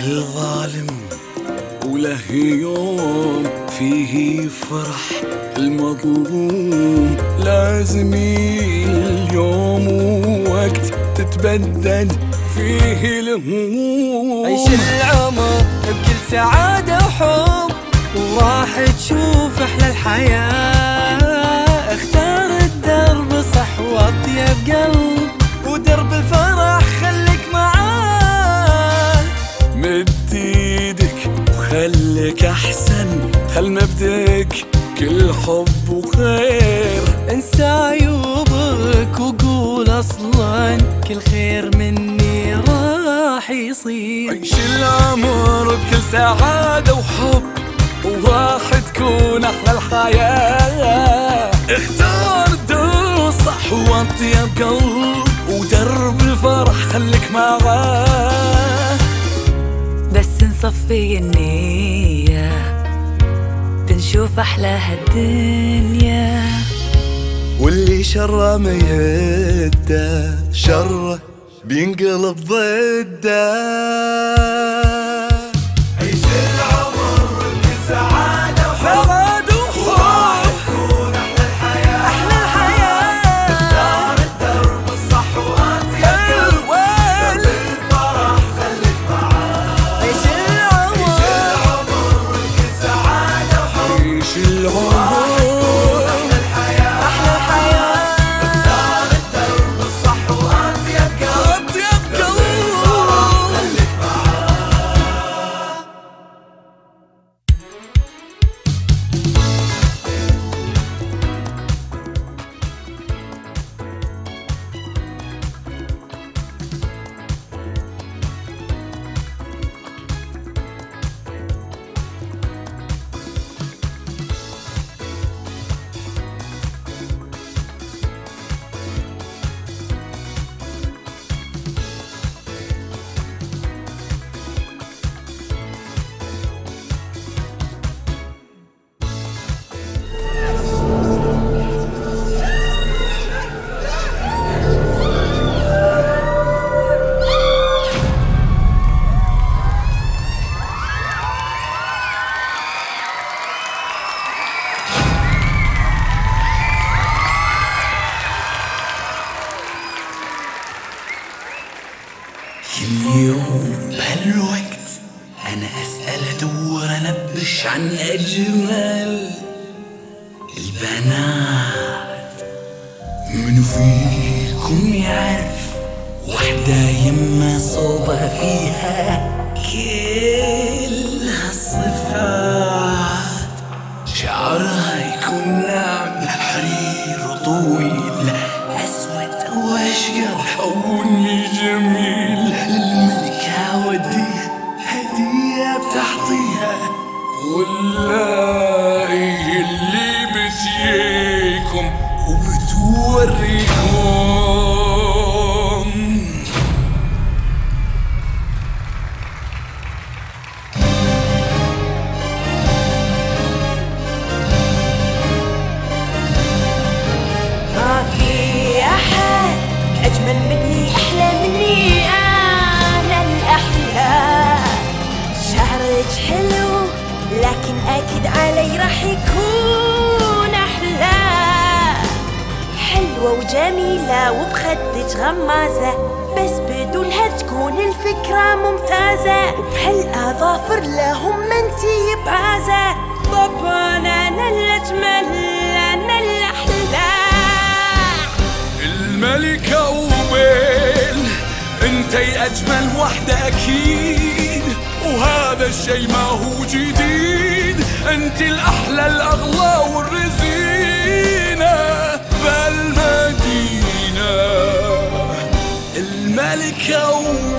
كل ظالم وله يوم فيه يفرح المظلوم، لازم اليوم وقت تتبدد فيه الهموم. عيش العمر بكل سعادة وحب وراح تشوف أحلى الحياة. اختار الدرب الصح واطيب قلب ودرب الفرح خليك معاه. مد ايدك وخليك احسن، خل مبدأك كل حب وخير. انسى عيوبك وقول اصلا كل خير مني راح يصير. عيش العمر بكل سعادة وحب وراح تكون احلى الحياة. اختار الدرب الصح واطيب قلب ودرب الفرح خليك معاه. بس نصفي النية بنشوف أحلى هالدنيا، واللي شره ما يهدى شره بينقلب ضده. عيش العمر بكل سعادة وحب وراح تكون أحلى الحياة. أحلى الحياة اختار الدرب الصح واطيب قلب درب الفرح خليك معاه. عيش العمر بكل سعادة وحب عيش العمر كل يوم بهالوقت أنا أسأل أدور أنبش عن أجمل البنات. منو فيكم يعرف وحدة يما صوبها فيها كل هالصفات؟ شعرها يكون ناعم حرير وطويل، أسود أو أشقر أو بني جميل. للملكة وديها هدية بتعطيها، والله اللي بتجيكم وبتوريكم. ما في أحد أجمل مني أحلى مني أنا الأحلى. شعرك حلو لكن أكيد علي راح يكون أحلى. حلوة وجميلة وبخدك غمازة، بس بدونها تكون الفكرة ممتازة. وبهالأظافر لهم انتي بعازة. طبعا أنا الأجمل أنا الأحلى. الملكة وبيل انتي أجمل وحدة أكيد، وهذا الشي ما هو جديد. انتي الأحلى الأغلى والرزينة بالمدينة. الملكة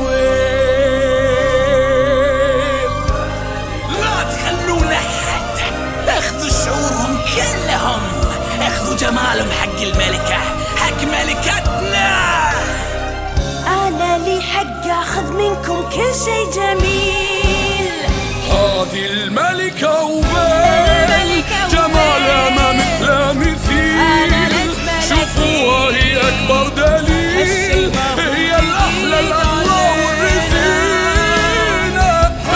وبيل لا تخلوا لحد، اخذوا شعورهم كلهم، اخذوا جمالهم حق الملكة حق ملكتنا. أنا لي حق أخذ منكم كل شي جميل. هذه الملكة وبيل جمالها ما مثله مثيل. شوفوها هي أكبر دليل، هي الأحلى الأغلى والرزينة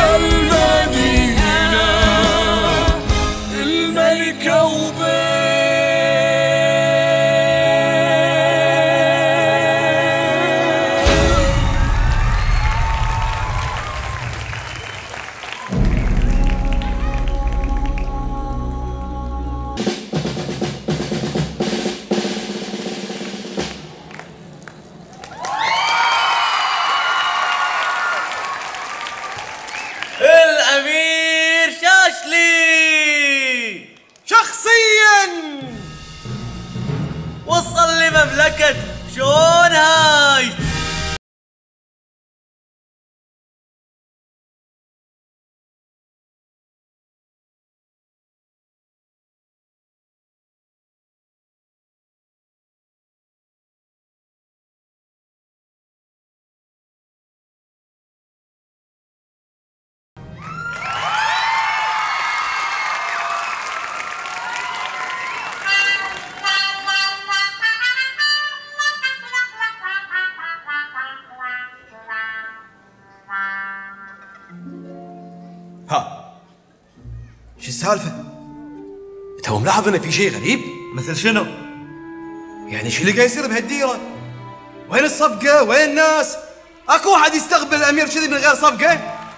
السالفة؟ تو ملاحظ إن في شيء غريب؟ مثل شنو؟ يعني شو اللي قاعد يصير بهالديرة؟ وين الصفقة؟ وين الناس؟ اكو واحد يستقبل الامير كذي من غير صفقة؟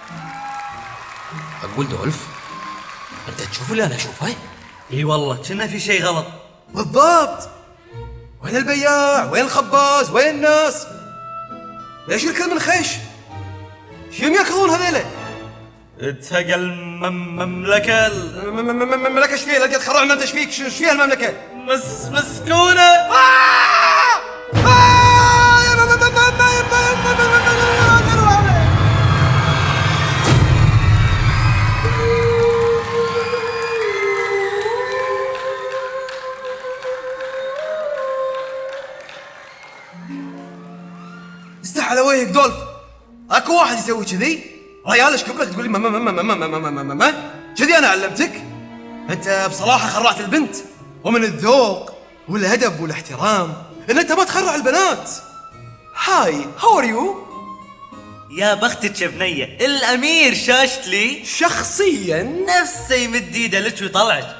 اقول دولف، انت تشوف اللي انا اشوفه؟ اي والله كنا في شيء غلط. بالضبط. وين البياع؟ وين الخباز؟ وين الناس؟ ليش الكل من خيش؟ شو ياكلون هذيلا؟ تهقى المملكة المملكة ايش فيها؟ لقيت خرعنا انت ايش فيك؟ ايش فيها المملكة؟ مسكونة. استح على وجهك دولف، اكو واحد يسوي كذي؟ ريال ايش قبلك تقول لي ما كذي انا علمتك؟ انت بصراحة خرعت البنت، ومن الذوق والادب والاحترام ان انت ما تخرع البنات. هاي هاو ار يو؟ يا بختك يا بنية، الأمير شاشتلي شخصيا نفسه يمد ايده لك ويطلعك.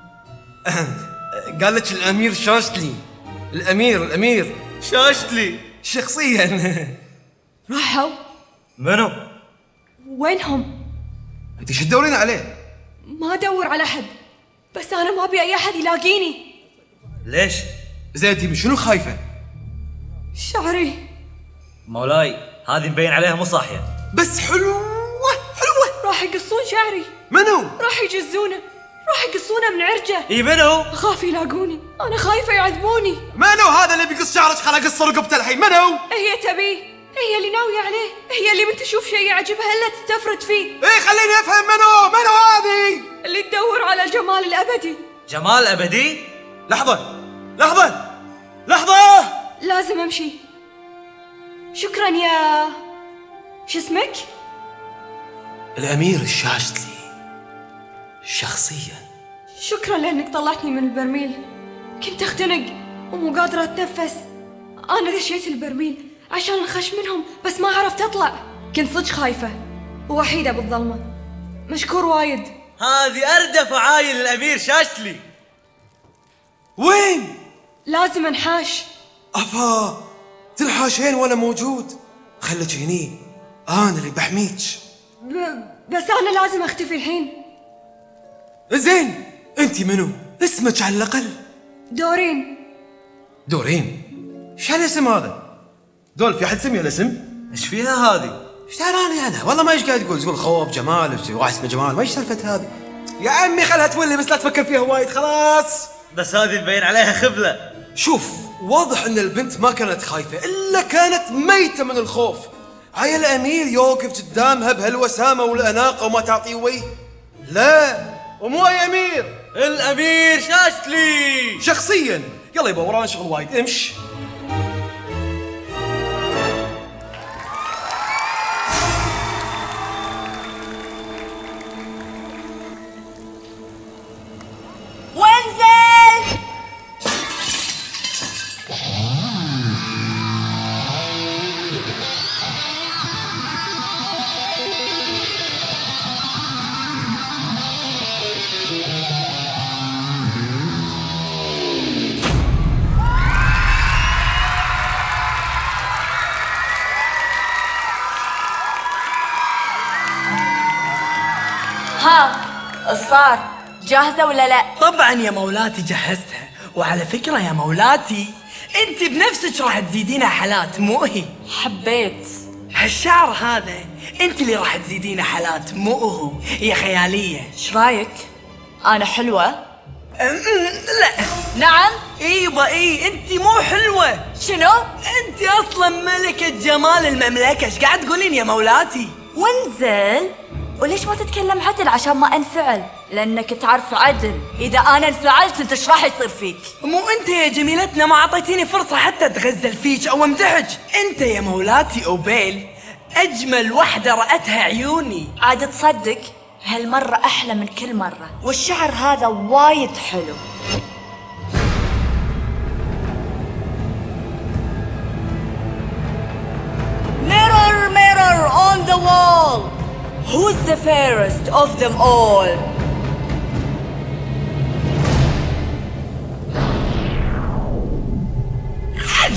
قال لك الامير شاشتلي. الامير شاشتلي شخصيا. راحوا؟ منو؟ وينهم؟ انت شو تدورين عليه؟ ما ادور على حد، بس انا ما ابي اي احد يلاقيني. ليش؟ زين انت من شنو خايفة؟ شعري مولاي هذه مبين عليها مو صاحية. بس حلوة. راح يقصون شعري. منو؟ راح يجزونه، راح يقصونه من عرجه. اي منو؟ اخاف يلاقوني، انا خايفه يعذبوني. منو هذا اللي بيقص شعرك؟ خل اقص رقبته الحين. منو؟ هي تبيه، هي اللي ناويه عليه، هي اللي من تشوف شيء يعجبها الا تستفرد فيه. ايه خليني افهم. منو هذه؟ اللي تدور على الجمال الابدي. جمال أبدي؟ لحظة لازم امشي. شكرا يا شو اسمك؟ الامير الشاشتلي شخصيا. شكرا لانك طلعتني من البرميل، كنت اختنق ومو قادره اتنفس. انا دشيت البرميل عشان انخش منهم، بس ما عرفت اطلع، كنت صدق خايفه ووحيده بالظلمه. مشكور وايد. هذه أردى فعايل الأمير شاشتلي. وين؟ لازم انحاش. افا تنحاشين وانا موجود؟ خلك هني، انا اللي بحميك. بس انا لازم اختفي الحين. زين انت منو؟ اسمك على الاقل. دورين؟ ايش هالاسم هذا؟ دول في احد سمي هالاسم؟ ايش فيها هذه؟ ايش دراني انا؟ والله ما ايش قاعد تقول خوف جمال واحد اسمه جمال، ما ايش سالفه هذه؟ يا عمي خلها تولي، بس لا تفكر فيها وايد خلاص. بس هذه مبين عليها خبلة. شوف، واضح ان البنت ما كانت خايفة الا كانت ميتة من الخوف. هاي الامير يوقف قدامها بهالوسامة والاناقة وما تعطيه وجه. لا، ومو اي امير، الامير شاشتلي شخصيا. يلا يبا ورانا شغل وايد، امش. وانزل. ها صار جاهزة ولا لا؟ طبعا يا مولاتي جهزتها. وعلى فكرة يا مولاتي، انت بنفسك راح تزيدينها حالات مو هي. حبيت هالشعر هذا انت اللي راح تزيدينه حالات مو هو، هي خيالية. ايش رايك؟ انا حلوة؟ لا. نعم. ايوه انت مو حلوة. شنو؟ انت اصلا ملكة جمال المملكة، ايش قاعد تقولين يا مولاتي؟ وانزل. وليش ما تتكلم عدل عشان ما انفعل؟ لانك تعرف عدل، اذا انا انفعلت انت ايش راح يصير فيك؟ مو انت يا جميلتنا ما اعطيتيني فرصة حتى اتغزل فيك او امدحك. انت يا مولاتي اوبيل اجمل وحدة رأتها عيوني. عاد تصدق هالمرة احلى من كل مرة، والشعر هذا وايد حلو. Mirror, mirror on the wall, who's the fairest of them all?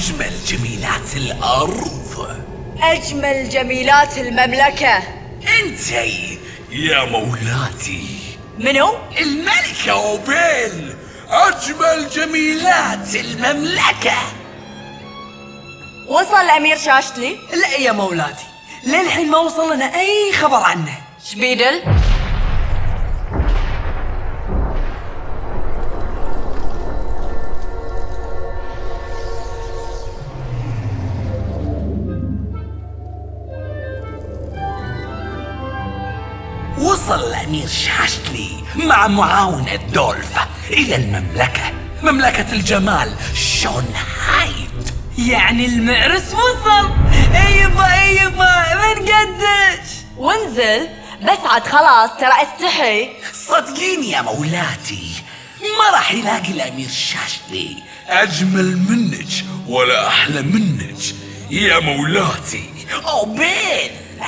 أجمل جميلات الأرض. أجمل جميلات المملكة. أنتي يا مولاتي. منو؟ الملكة أوبيل، أجمل جميلات المملكة. وصل الأمير شاشتلي؟ لا يا مولاتي، للحين ما وصل لنا أي خبر عنه. شبيدل؟ وصل الأمير شاشتلي مع معاونة دولف إلى المملكة، مملكة الجمال شونهايد. يعني المعرس وصل. ايبا بنقدش. وانزل بس عاد خلاص ترى استحي. صدقيني يا مولاتي، ما راح يلاقي الأمير شاشتلي أجمل منك ولا أحلى منك يا مولاتي أوبيل.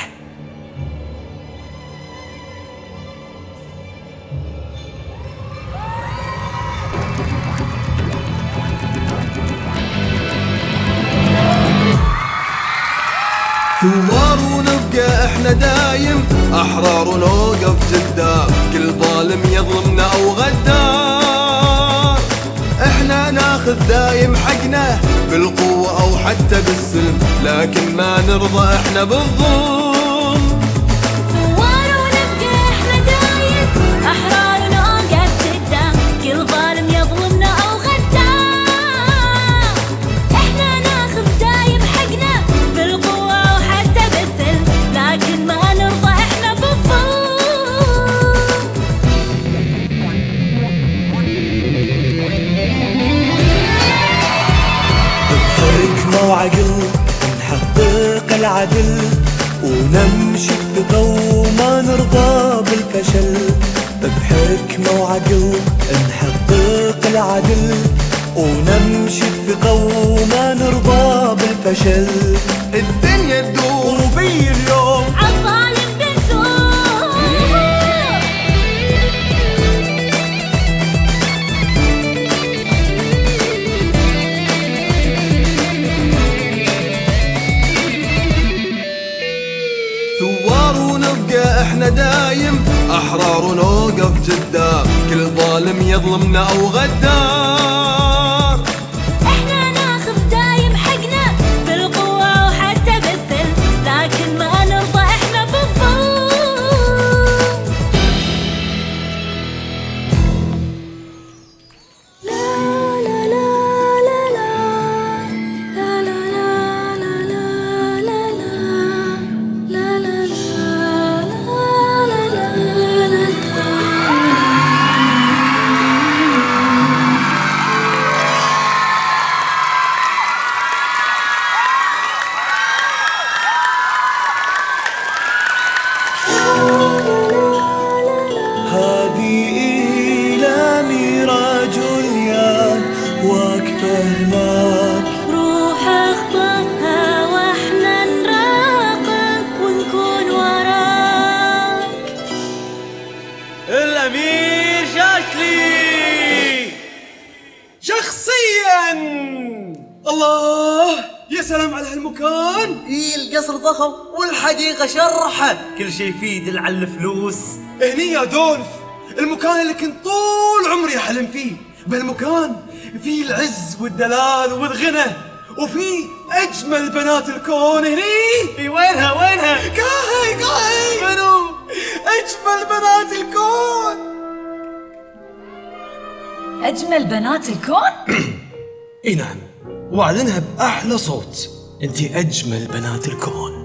ثوار ونبقى احنا دايم احرار ونوقف قدام كل ظالم يظلمنا او غدار. احنا ناخذ دايم حقنا بالقوة او حتى بالسلم، لكن ما نرضى احنا بالظلم. ثوار ونبقى احنا دايم احرار ونوقف قدام كل ظالم يظلمنا او غدار. احنا ناخذ دايم حقنا بالقوة او حتى بالسلم، لكن ما نرضى احنا بالظلم. بحكمة وعقل نحقق العدل ونمشي بثقة وما نرضى بالفشل. بحكمة وعقل نحقق العدل ونمشي بثقة وما نرضى بالفشل. الدنيا تدور وبي اليوم عالظالم بنثور. ثوار ونبقى احنا دايم احرار ونوقف قدام كل ظالم يظلمنا او غدار. احنا ناخذ دايم حقنا بالقوة وحتى بالسلم، لكن ما نرضى احنا بالظلم. لا لا لا لا لا لا لا لا لا لا لا هذه إيلامي رجليان واقفة هناك. روح اخطفها واحنا نراقب ونكون وراك. الأمير شاشتلي شخصيا. الله يا سلام على هالمكان. القصر ضخم والحديقة شرحة، كل شيء فيه يدل على الفلوس. هني يا دولف المكان اللي كنت طول عمري احلم فيه. بهالمكان فيه العز والدلال والغنى وفيه اجمل بنات الكون. هني وينها؟ كاهي منو؟ اجمل بنات الكون. أجمل بنات الكون؟ اي نعم، واعلنها باحلى صوت، انتي اجمل بنات الكون.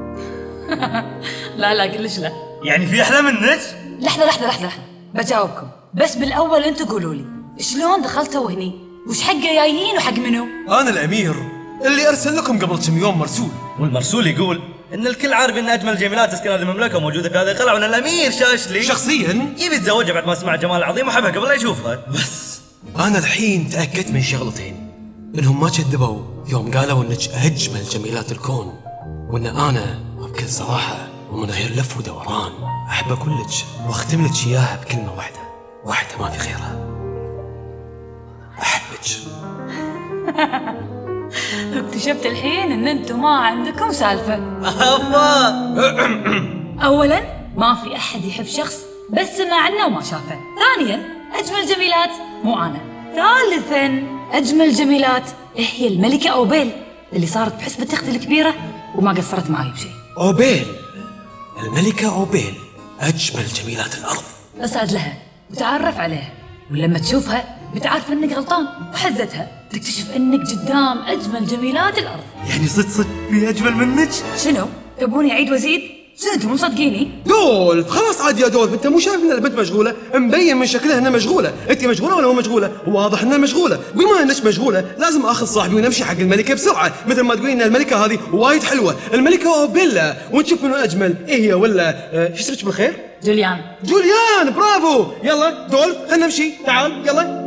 لا كلش لا. يعني في أحلى منك؟ لحظة بجاوبكم، بس بالأول أنتوا قولوا لي شلون دخلتوا هني؟ وش حقه جايين وحق منو؟ انا الامير اللي ارسل لكم قبل كم يوم مرسول. والمرسول يقول إن الكل عارف إن أجمل جميلات تسكن هذه المملكة موجودة في هذه القلعة، وإن الأمير شاشتلي شخصيا يبي يتزوجها بعد ما سمع الجمال العظيم وحبها قبل لا يشوفها. بس انا الحين تاكدت من شغلتين، انهم ما كذبوا يوم قالوا انك اجمل جميلات الكون، وان انا بكل صراحه ومن غير لف ودوران احب اقول لك واختم لك اياها بكلمه واحده ما في غيرها. احبك. اكتشفت الحين ان انتم ما عندكم سالفة. أفا اولا ما في احد يحب شخص بس سمع عنه وما شافه. ثانيا اجمل جميلات مو انا. ثالثا اجمل جميلات هي الملكة اوبيل اللي صارت بحسبة اختي الكبيرة وما قصرت معي بشيء. أوبيل، الملكة أوبيل أجمل جميلات الأرض. اسعد لها وتعرف عليها، ولما تشوفها بتعرف انك غلطان، وحزتها تكتشف انك قدام اجمل جميلات الارض. يعني صدق في أجمل منك؟ شنو؟ تبوني اعيد وازيد؟ شنو انتم مو مصدقيني؟ دولف خلاص عاد يا دولف، انت مو شايف ان البنت مشغوله؟ مبين من شكلها انها مشغوله، انت مشغوله ولا مو مشغوله؟ واضح انها مشغوله، بما انك مشغوله لازم اخذ صاحبي ونمشي حق الملكه بسرعه، مثل ما تقولين ان الملكه هذه وايد حلوه، الملكه اوبيلا، ونشوف منو اجمل، ايه هي ولا شو اسمك بالخير؟ جوليان. جوليان، برافو، يلا دولف خلينا نمشي، تعال يلا.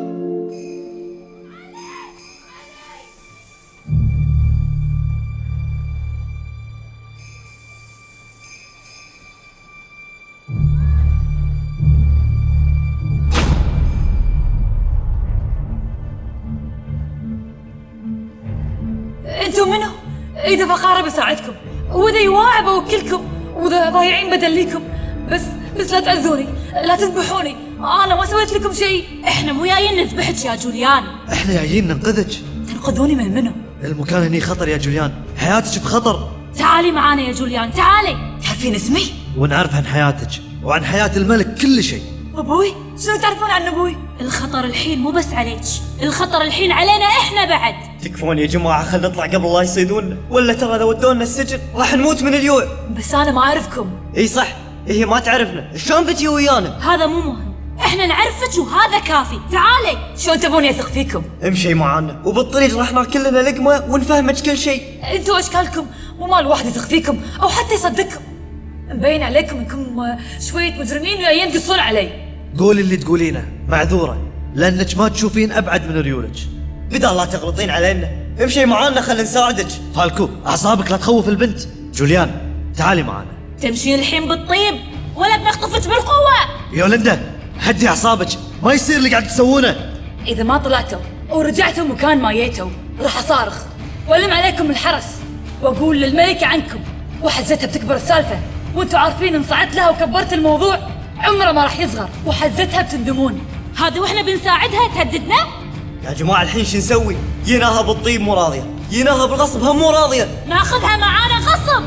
انتم منو؟ اذا فقاره بساعدكم، واذا يواعي بوكلكم، واذا ضايعين بدليكم، بس لا تاذوني، لا تذبحوني، انا ما سويت لكم شيء. احنا مو جايين نذبحك يا جوليان. احنا جايين ننقذك. تنقذوني من منو؟ المكان هني خطر يا جوليان، حياتك بخطر. تعالي معانا يا جوليان، تعالي. تعرفين اسمي؟ ونعرف عن حياتك وعن حياة الملك كل شيء. ابوي؟ شنو تعرفون عن ابوي؟ الخطر الحين مو بس عليك، الخطر الحين علينا احنا بعد. تكفون يا جماعة، خلنا نطلع قبل لا يصيدونا، ولا ترى اذا ودونا السجن راح نموت من الجوع. بس انا ما اعرفكم. اي صح، هي ما تعرفنا، شلون بتجي ويانا؟ هذا مو مهم، احنا نعرفك وهذا كافي. تعالي. شلون تبوني اثق فيكم؟ امشي معانا وبالطريق راح ناكل لنا لقمة ونفهمك كل شيء. انتوا اشكالكم مو مال واحد يثق فيكم او حتى يصدقكم. مبين عليكم انكم شوية مجرمين وجايين تقصون علي. قولي اللي تقولينه، معذورة، لأنك ما تشوفين أبعد من ريولك. بدال لا تغلطين علينا، امشي معانا خلينا نساعدك. فالكو، أعصابك لا تخوف البنت. جوليان، تعالي معانا. تمشين الحين بالطيب ولا بنخطفك بالقوة؟ يولندا، هدي أعصابك، ما يصير اللي قاعد تسوونه. اذا ما طلعتوا ورجعتوا مكان ما جيتوا راح اصارخ والم عليكم الحرس واقول للملكة عنكم، وحزتها بتكبر السالفة، وانتوا عارفين ان صعدت لها وكبرت الموضوع عمره ما راح يصغر، وحزتها بتندمون. هذا واحنا بنساعدها تهددنا؟ يا جماعة الحين شو نسوي؟ جيناها بالطيب مو راضية، جيناها بالغصب هم مو راضية. ناخذها معانا غصب.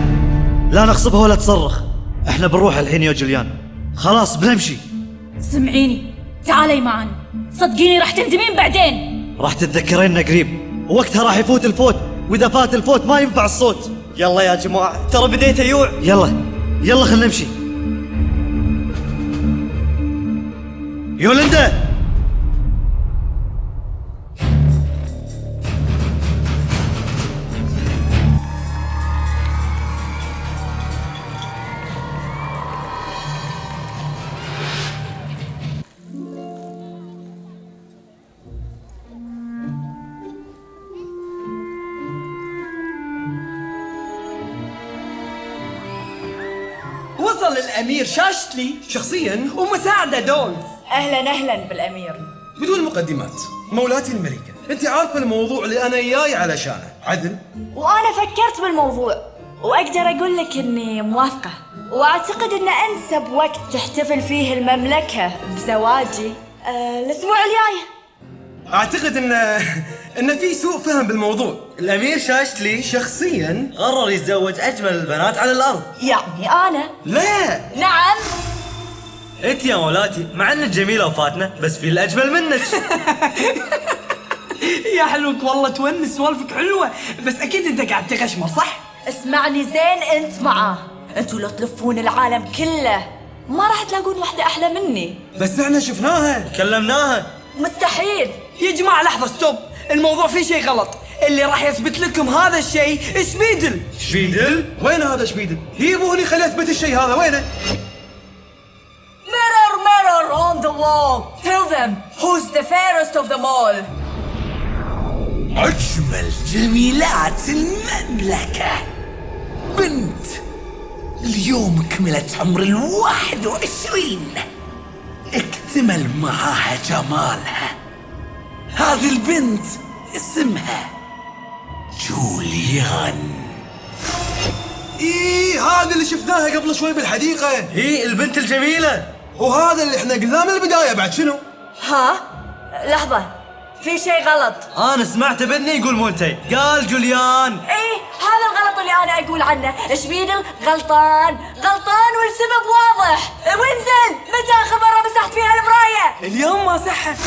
لا نغصبها ولا تصرخ، احنا بنروح الحين يا جوليان، خلاص بنمشي. سمعيني، تعالي معانا، صدقيني راح تندمين بعدين. راح تتذكريننا قريب، ووقتها راح يفوت الفوت، واذا فات الفوت ما ينفع الصوت. يلا يا جماعة، ترى بديت ايوع. يلا خلينا نمشي. يولندا، وصل الأمير شاشتلي شخصيا ومساعدة دولف. أهلا بالأمير. بدون مقدمات، مولاتي الملكة، انت عارفة الموضوع اللي انا جاي علشانه، عدل؟ وأنا فكرت بالموضوع وأقدر أقول لك إني موافقة، وأعتقد إن أنسب وقت تحتفل فيه المملكة بزواجي الأسبوع الجاي. اعتقد ان في سوء فهم بالموضوع. الامير شاشتلي شخصيا قرر يتزوج اجمل البنات على الارض. يعني أنا؟ لا. نعم. انت يا مولاتي مع انك جميلة وفاتنة، بس في الاجمل منك. يا حلوك والله، تونس سوالفك حلوة، بس أكيد أنت قاعد تغشمر صح؟ اسمعني زين، أنت معاه، أنتوا لو تلفون العالم كله ما راح تلاقون واحدة أحلى مني. بس احنا شفناها، كلمناها. مستحيل. يا جماعة لحظة، ستوب، الموضوع فيه شيء غلط. اللي راح يثبت لكم هذا الشيء شبيدل. شبيدل؟ وين هذا شبيدل؟ جيبوني خلي اثبت الشيء هذا، وينه؟ Mirror on the wall, tell them who's the fairest of them all. أجمل جميلات المملكة بنت اليوم كملت عمر 21، اكتمل معاها جمالها. هذه البنت اسمها جوليان. هذا اللي شفناها قبل شوي بالحديقة. البنت الجميلة. وهذا اللي احنا قلناه من البداية. بعد شنو؟ ها؟ لحظة، في شيء غلط. أنا سمعت بني يقول مونتي، قال جوليان. ايه هذا الغلط اللي انا اقول عنه. شبيدل غلطان والسبب واضح. وانزل، متى اخر مرة مسحت فيها المراية؟ اليوم ما صحت.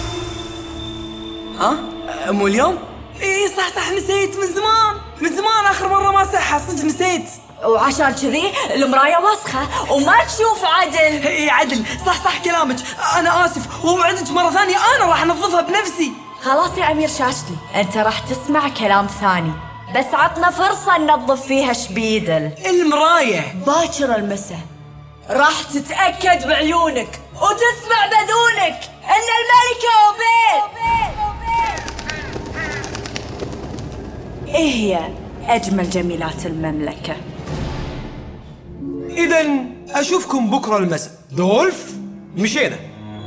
ها؟ مو اليوم؟ ايه صح نسيت من زمان اخر مرة ما صحت، صدق نسيت. وعشان كذي المراية وسخة وما تشوف عدل. ايه عدل، صح كلامك. انا اسف، ووعدك مرة ثانية انا راح انظفها بنفسي. خلاص يا امير شاشتلي، انت راح تسمع كلام ثاني، بس عطنا فرصة ننظف فيها شبيدل. المراية باكر المساء راح تتأكد بعيونك وتسمع بذونك ان الملكة أوبيل هي اجمل جميلات المملكة. إذن أشوفكم بكرة المساء. دولف، مشينا.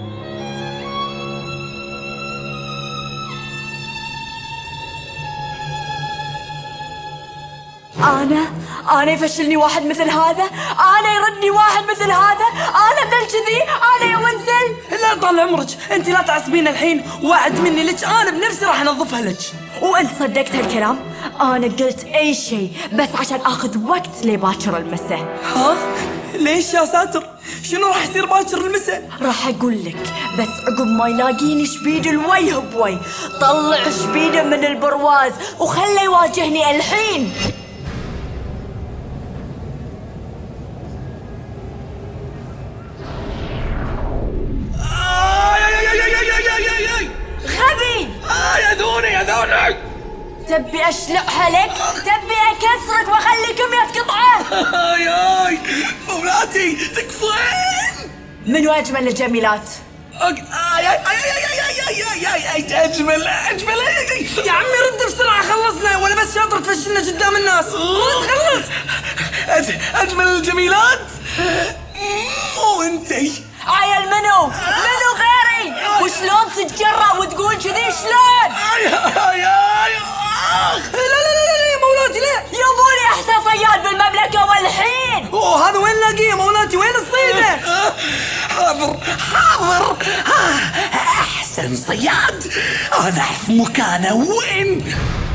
أنا يفشلني واحد مثل هذا، أنا يردني واحد مثل هذا، أنا ذل كذي، أنا يا وانزل. لا طال عمرك، انت لا تعصبين الحين. وعد مني لك انا بنفسي راح انظفها لك. وانت صدقت هالكلام؟ أنا قلت أي شيء بس عشان آخذ وقت لباكر المساء. ها؟ ليش يا ساتر؟ شنو راح يصير باكر المساء؟ راح أقول لك، بس عقب ما يلاقيني شبيدل وجه بوي، طلع شبيده من البرواز وخله يواجهني الحين. غبي! يا ذوني تبي أشلعها لك؟ تبي أكسرك وأخليكم يتقطعه؟ ياي مولاتي تكفين. منو أجمل الجميلات؟ أجمل. يا عمي رد بسرعة، خلصنا ولا بس شاطر تفشلنا قدام الناس؟ خلص. أجمل الجميلات وانتي. عيل منو غيري؟ وشلون تتجرأ وتقول كذي شلون؟ لا يا مولاتي لا. يبوني أحسن صياد بالمملكة والحين. هذا وين لاقيه يا مولاتي؟ وين الصيدة؟ حاضر. أحسن صياد أنا أعرف مكانه وين.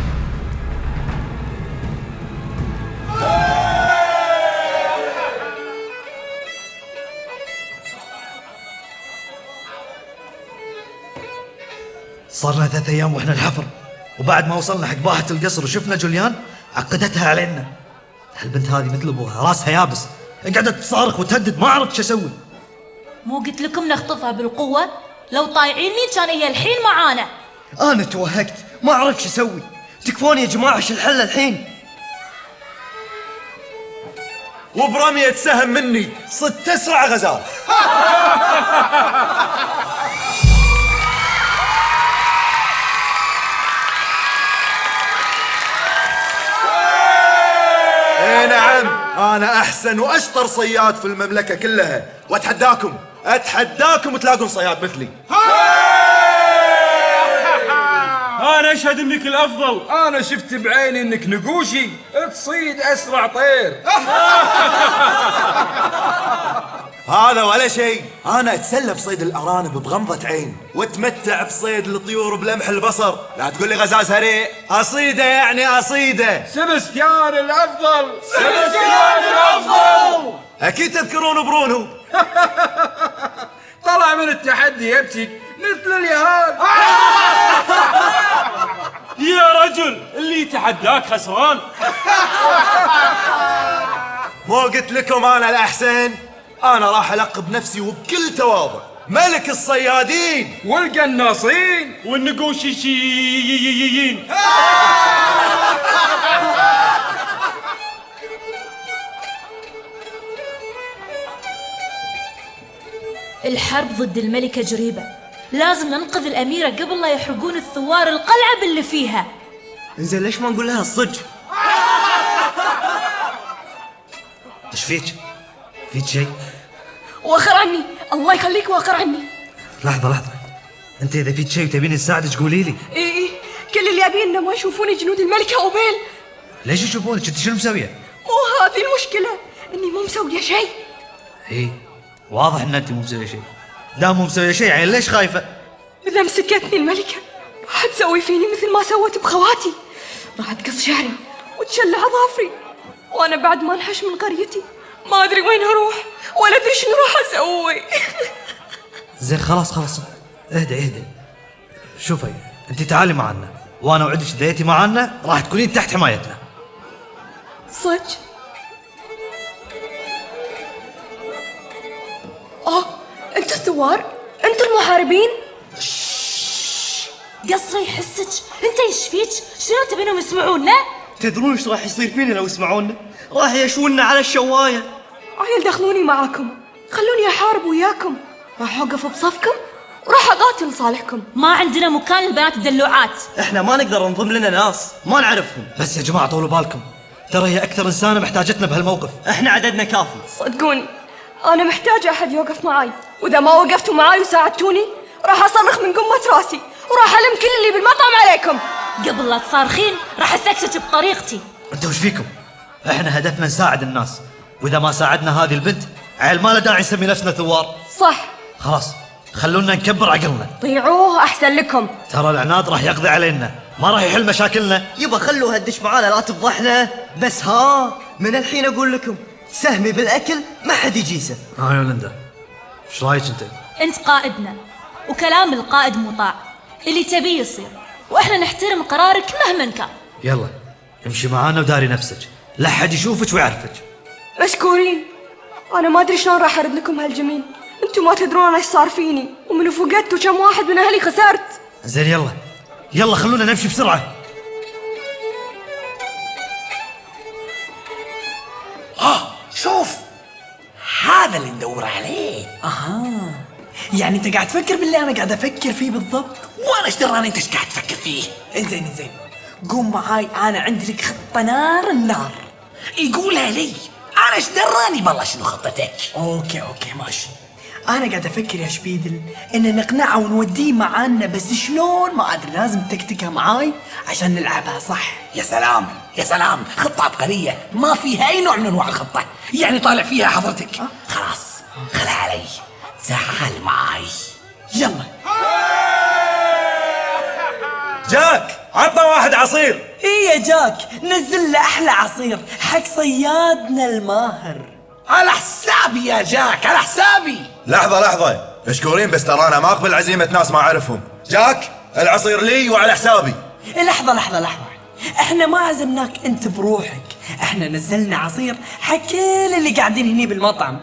صارنا 3 أيام واحنا الحفر، وبعد ما وصلنا حق باحة القصر وشفنا جوليان عقدتها علينا. هالبنت هذه مثل ابوها، راسها يابس، قعدت تصارخ وتهدد، ما عرفت شو اسوي. مو قلت لكم نخطفها بالقوة؟ لو طايعيني كان هي الحين معانا. انا توهقت، ما عرفت شو اسوي. تكفوني يا جماعة، شو الحل الحين؟ وبرمية سهم مني صدت أسرع غزال. اي نعم، انا احسن واشطر صياد في المملكة كلها، واتحداكم تلاقون صياد مثلي. انا اشهد انك الافضل. انا شفت بعيني انك نقوشي تصيد اسرع طير. هذا ولا شيء، انا اتسلى بصيد الارانب بغمضة عين، واتمتع بصيد الطيور بلمح البصر. لا تقول لي غزال سريع، اصيده يعني اصيده. سبستيان الافضل. اكيد تذكرون برونو. طلع من التحدي يبكي مثل اليهال. يا رجل، اللي يتحداك خسران. مو قلت لكم انا الاحسن؟ انا راح القب نفسي وبكل تواضع ملك الصيادين والقناصين والنقوشيين. الحرب ضد الملكة جريبة، لازم ننقذ الأميرة قبل لا يحرقون الثوار القلعة باللي فيها. انزين ليش ما نقول لها الصج؟ ايش فيك شيء؟ وخر عني، الله يخليك وخر عني. لحظة، انت اذا فيك شيء وتبيني نساعدك قولي لي. ايه كل اللي ابي المحاربين إنه ما يشوفوني جنود الملكة أوبيل. ليش يشوفونك؟ انت شنو مسويه؟ مو هذه المشكلة، إني مو مسوية شيء. ايه واضح ان انت مو مسويه شيء. دام مو مسويه شيء يعني ليش خايفه؟ إذا مسكتني الملكة راح تسوي فيني مثل ما سوت بخواتي، راح تقص شعري وتشلع ظافري، وأنا بعد ما انحش من قريتي ما أدري وين أروح ولا أدري شنو راح أسوي. زين خلاص اهدي. شوفي انت تعالي معنا، وانا اوعدك اذا جيتي معنا راح تكونين تحت حمايتنا. صدق؟ انتوا الثوار؟ انتوا المحاربين؟ قصري يحسك، انت ايش فيك؟ شنو تبينهم يسمعونا؟ تدرون ايش راح يصير فينا لو يسمعونا؟ راح يشونا على الشوايه. عيل دخلوني معاكم، خلوني احارب وياكم، راح اوقف بصفكم وراح اقاتل صالحكم. ما عندنا مكان للبنات الدلوعات. احنا ما نقدر نضم لنا ناس ما نعرفهم. بس يا جماعه طولوا بالكم، ترى هي اكثر انسانه محتاجتنا بهالموقف. احنا عددنا كافي. صدقوني انا محتاجه احد يوقف معاي، واذا ما وقفتوا معاي وساعدتوني راح اصرخ من قمه راسي وراح الم كل اللي بالمطعم عليكم. قبل لا تصارخين راح اسكتك بطريقتي. انتوا وش فيكم؟ احنا هدفنا نساعد الناس، واذا ما ساعدنا هذه البنت عيل ما له داعي نسمي نفسنا ثوار. صح. خلاص خلونا نكبر عقلنا. طيعوه احسن لكم. ترى العناد راح يقضي علينا، ما راح يحل مشاكلنا. يبا خلوها تدش معانا لا تفضحنا. بس من الحين اقول لكم سهمي بالاكل ما حد يجيسه. يا ليندا ايش رايك انت؟ انت قائدنا وكلام القائد مطاع، اللي تبيه يصير، واحنا نحترم قرارك مهما كان. يلا امشي معانا وداري نفسك، لا حد يشوفك ويعرفك. مشكورين. انا ما ادري شلون راح ارد لكم هالجميل، انتم ما تدرون ايش صار فيني ومن فقدت وكم واحد من اهلي خسرت. زين يلا خلونا نمشي بسرعه. شوف هذا اللي ندور عليه. يعني انت قاعد تفكر باللي انا قاعد افكر فيه بالضبط، وانا ايش دراني انت ايش قاعد تفكر فيه. انزين قوم معاي، انا عندي لك خطه نار النار. يقولها لي انا ايش دراني بالله شنو خطتك. اوكي ماشي. انا قاعد افكر يا شبيدل ان نقنعه ونوديه معانا، بس شلون ما ادري، لازم تكتكها معاي عشان نلعبها صح. يا سلام خطة عبقرية ما فيها أي نوع من أنواع الخطة، يعني طالع فيها حضرتك. خلاص خلها علي، تعال معاي يلا. جاك عطنا واحد عصير. ايه يا جاك، نزل له احلى عصير حق صيادنا الماهر. على حسابي يا جاك، على حسابي. لحظة مشكورين، بس ترى أنا ما أقبل عزيمة ناس ما أعرفهم. جاك العصير لي وعلى حسابي. لحظة احنا ما عزمناك انت بروحك، احنا نزلنا عصير حق كل اللي قاعدين هني بالمطعم،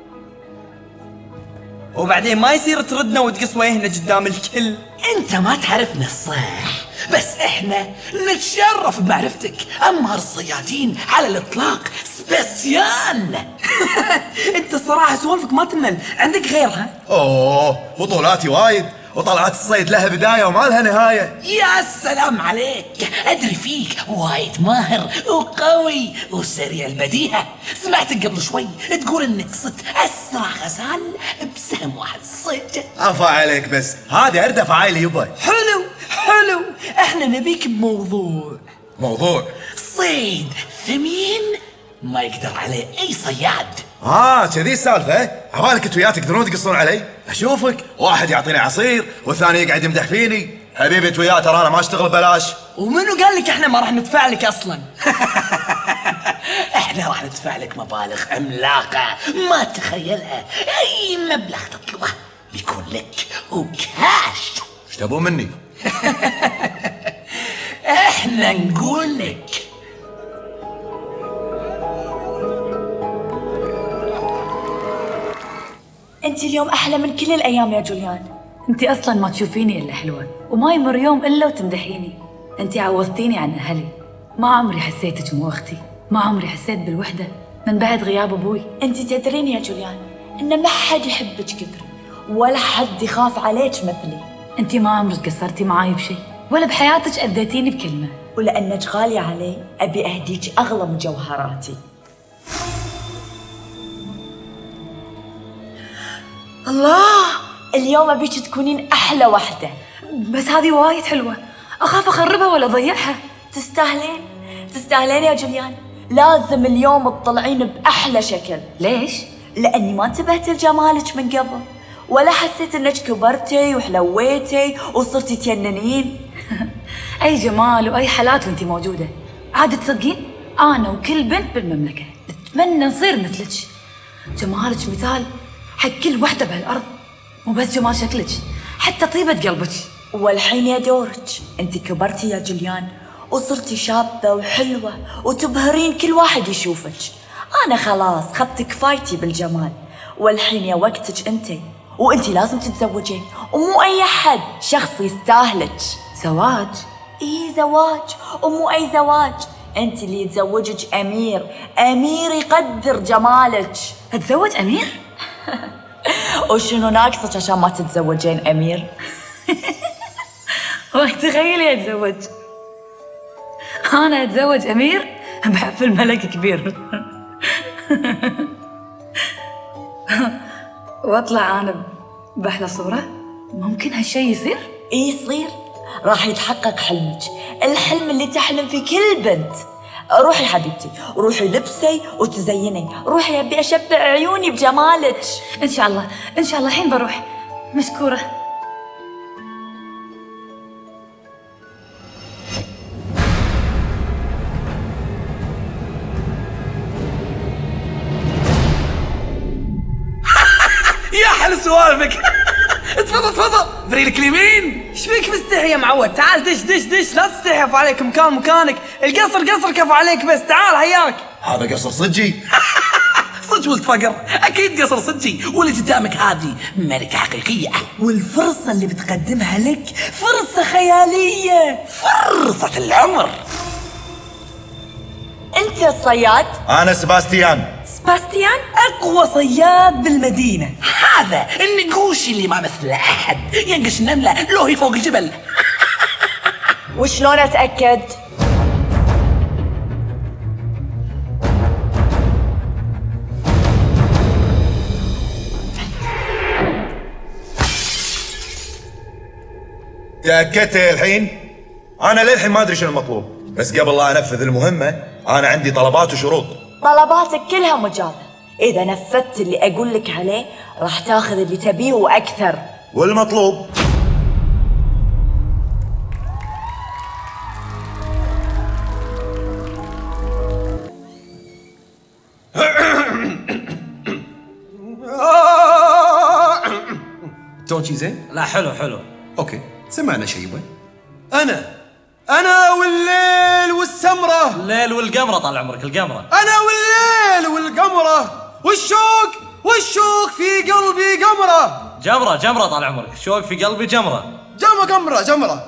وبعدين ما يصير تردنا وتقص وجهنا قدام الكل. انت ما تعرفنا الصح، بس احنا نتشرف بمعرفتك. امهر الصيادين على الاطلاق، سبيسيال. انت الصراحة سوالفك ما تمل، عندك غيرها؟ بطولاتي وايد، وطلعات الصيد لها بداية وما لها نهاية. يا سلام عليك، ادري فيك وايد ماهر وقوي وسريع البديهة. سمعتك قبل شوي تقول انك صدت اسرع غزال بسهم واحد صيد. عفا عليك، بس هذه اردف عايلي يبا. حلو احنا نبيك بموضوع صيد ثمين ما يقدر عليه اي صياد. كذي السالفة. عبالك انت وياه تقدرون تقصون علي؟ اشوفك واحد يعطيني عصير والثاني يقعد يمدح فيني. حبيبي انت وياه ترى انا ما اشتغل بلاش. ومنو قال لك احنا ما راح ندفع لك اصلا؟ احنا راح ندفع لك مبالغ عملاقة ما تخيلها. اي مبلغ تطلبه بيكون لك وكاش. ايش تبون مني؟ احنا نقول لك انت اليوم احلى من كل الايام يا جوليان. انت اصلا ما تشوفيني الا حلوه، وما يمر يوم الا وتمدحيني. انت عوضتيني عن اهلي، ما عمري حسيتك مو اختي، ما عمري حسيت بالوحده من بعد غياب ابوي. انت تدرين يا جوليان ان ما حد يحبك كثر ولا حد يخاف عليك مثلي. انت ما عمرك قصرتي معاي بشيء، ولا بحياتك اذيتيني بكلمه. ولانك غاليه علي ابي اهديك اغلى مجوهراتي. الله، اليوم ابيك تكونين احلى وحده. بس هذه وايد حلوه، أخاف أخربها ولا أضيعها. تستاهلين يا جوليان. لازم اليوم تطلعين بأحلى شكل. ليش؟ لأني ما انتبهت لجمالك من قبل، ولا حسيت انك كبرتي وحلويتي وصرتي تجننين. أي جمال وأي حالات وأنتي موجودة. عاد تصدقين أنا وكل بنت بالمملكة نتمنى نصير مثلك. جمالك مثال حق كل وحدة بهالأرض، مو بس جمال شكلك، حتى طيبة قلبك. والحين يا دورك، انت كبرتي يا جوليان وصرتي شابة وحلوة وتبهرين كل واحد يشوفك. أنا خلاص خذت كفايتي بالجمال، والحين يا وقتك انتي، وانتي لازم تتزوجين، ومو أي أحد، شخص يستاهلك. زواج؟ إيه زواج، ومو أي زواج. انت اللي يتزوجك أمير يقدر جمالك. أتزوج أمير؟ وشنو ناقصك عشان ما تتزوجين أمير؟ تخيلي أتزوج أنا أتزوج أمير بحفل ملك كبير وأطلع أنا بأحلى صورة. ممكن هالشي يصير؟ إيه يصير، راح يتحقق حلمك، الحلم اللي تحلم فيه كل بنت. روحي حبيبتي، روحي لبسي وتزيني، روحي أبي أشبع عيوني بجمالك. إن شاء الله إن شاء الله الحين بروح. مشكورة. يا حل سوالفك. تفضل بريلك اليمين. ايش فيك مستحي يا معود؟ تعال دش لا تستحي. كفو عليك مكانك. القصر كفو عليك، بس تعال هياك. هذا قصر صجي. صدق ولد فقر، اكيد قصر صدقي، واللي قدامك هذه ملكة حقيقية، والفرصة اللي بتقدمها لك فرصة خيالية، فرصة العمر. انت الصياد؟ انا سباستيان. سباستيان؟ اقوى صياد بالمدينة. هذا النقوش اللي ما مثل احد، ينقش النملة لو هي فوق الجبل. وشلون اتأكد؟ تأكدت الحين؟ أنا للحين ما أدري شنو المطلوب، بس قبل لا أنفذ المهمة أنا عندي طلبات وشروط. طلباتك كلها مجابة، إذا نفذت اللي أقول لك عليه راح تاخذ اللي تبيه وأكثر. والمطلوب؟ تونشي زين؟ لا حلو. اوكي سمعنا شيبة. انا والليل والسمرة، الليل والقمرة طال عمرك القمرة. انا والليل والقمرة والشوق في قلبي قمرة. جمرة طال عمرك، شوق في قلبي جمرة. جمرة.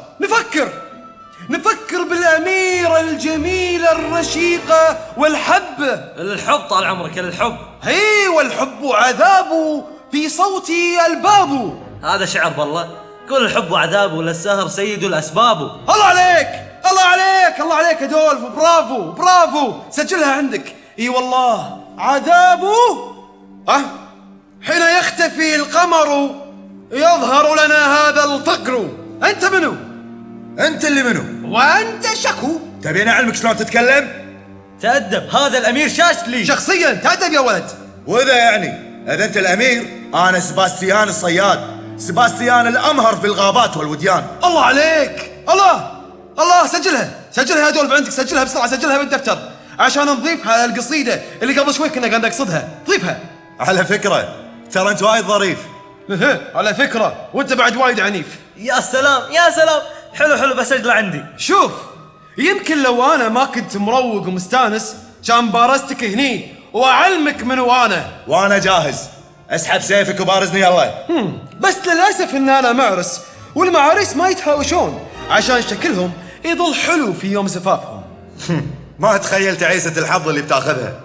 نفكر بالأميرة الجميلة الرشيقة والحبة. الحب طال عمرك، الحب. هي والحب عذابه في صوتي الباب. هذا شعر بالله. قول الحب وعذابه للسهر سيد الأسباب. الله عليك يا دولف. برافو. سجلها عندك. اي والله عذابه حين يختفي القمر يظهر لنا هذا الفقر. انت منو؟ انت اللي منو؟ وانت شكو. تبين اعلمك شلون تتكلم؟ تأدب، هذا الأمير شاشلي. شخصيا تأدب يا ولد. وإذا يعني اذا انت الامير، انا سباستيان الصياد، سباستيان الامهر في الغابات والوديان. الله عليك. الله سجلها يا دولف عندك. سجلها بسرعه، سجلها بالدفتر عشان نضيفها على القصيده اللي قبل شوي كنا قاعد نقصدها. ضيفها. على فكره ترى انت وايد ظريف. على فكره وانت بعد وايد عنيف. يا سلام حلو بسجله عندي. شوف، يمكن لو انا ما كنت مروق ومستانس كان بارزتك هني واعلمك من وانا جاهز. اسحب سيفك وبارزني يلا. بس للاسف ان انا معرس، والمعاريس ما يتهاوشون عشان شكلهم يظل حلو في يوم زفافهم. ما تخيل تعيسة الحظ اللي بتاخذها.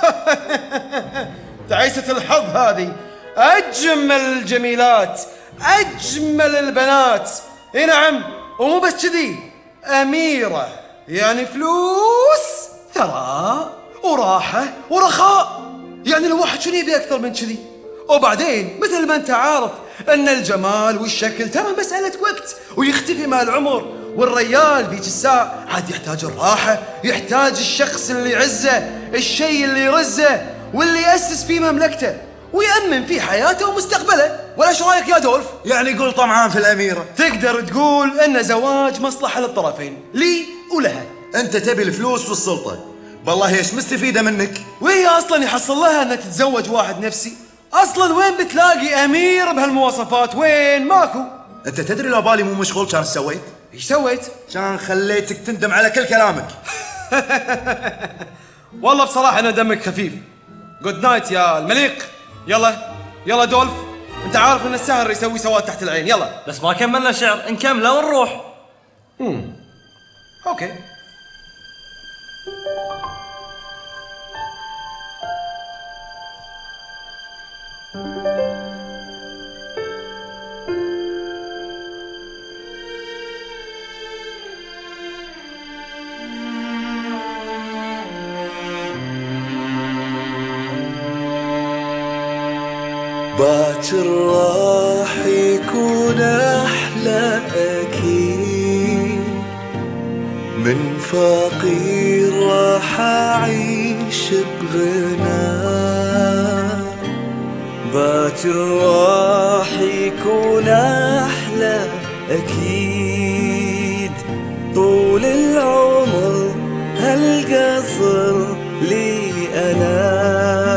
تعيسة الحظ هذه اجمل الجميلات، اجمل البنات. اي نعم، ومو بس كذي، اميرة يعني فلوس، ثراء وراحة ورخاء. يعني الواحد شنو يبي اكثر من كذي؟ وبعدين مثل ما انت عارف ان الجمال والشكل ترى مسألة وقت ويختفي مع العمر، والريال ذيك الساعة عاد يحتاج الراحة، يحتاج الشخص اللي يعزه، الشيء اللي يرزه واللي يأسس فيه مملكته ويأمن فيه حياته ومستقبله. ولا شو رايك يا دولف؟ يعني قول طمعان في الأميرة. تقدر تقول ان زواج مصلحة للطرفين، لي ولها. انت تبي الفلوس والسلطة، والله ايش مستفيدة منك؟ وهي اصلا يحصل لها انها تتزوج واحد نفسي؟ اصلا وين بتلاقي امير بهالمواصفات؟ وين؟ ماكو. انت تدري لو بالي مو مشغول كان سويت؟ ايش سويت؟ كان خليتك تندم على كل كلامك. والله بصراحة انا دمك خفيف. جود نايت يا المليق. يلا دولف، انت عارف ان السهر يسوي سواد تحت العين. يلا بس ما كملنا شعر، نكمله ونروح. اوكي. باكر راح يكون أحلى أكيد، من فقير راح أعيش بغنى. باكر راح يكون أحلى أكيد، طول العمر هالقصر لي أنا.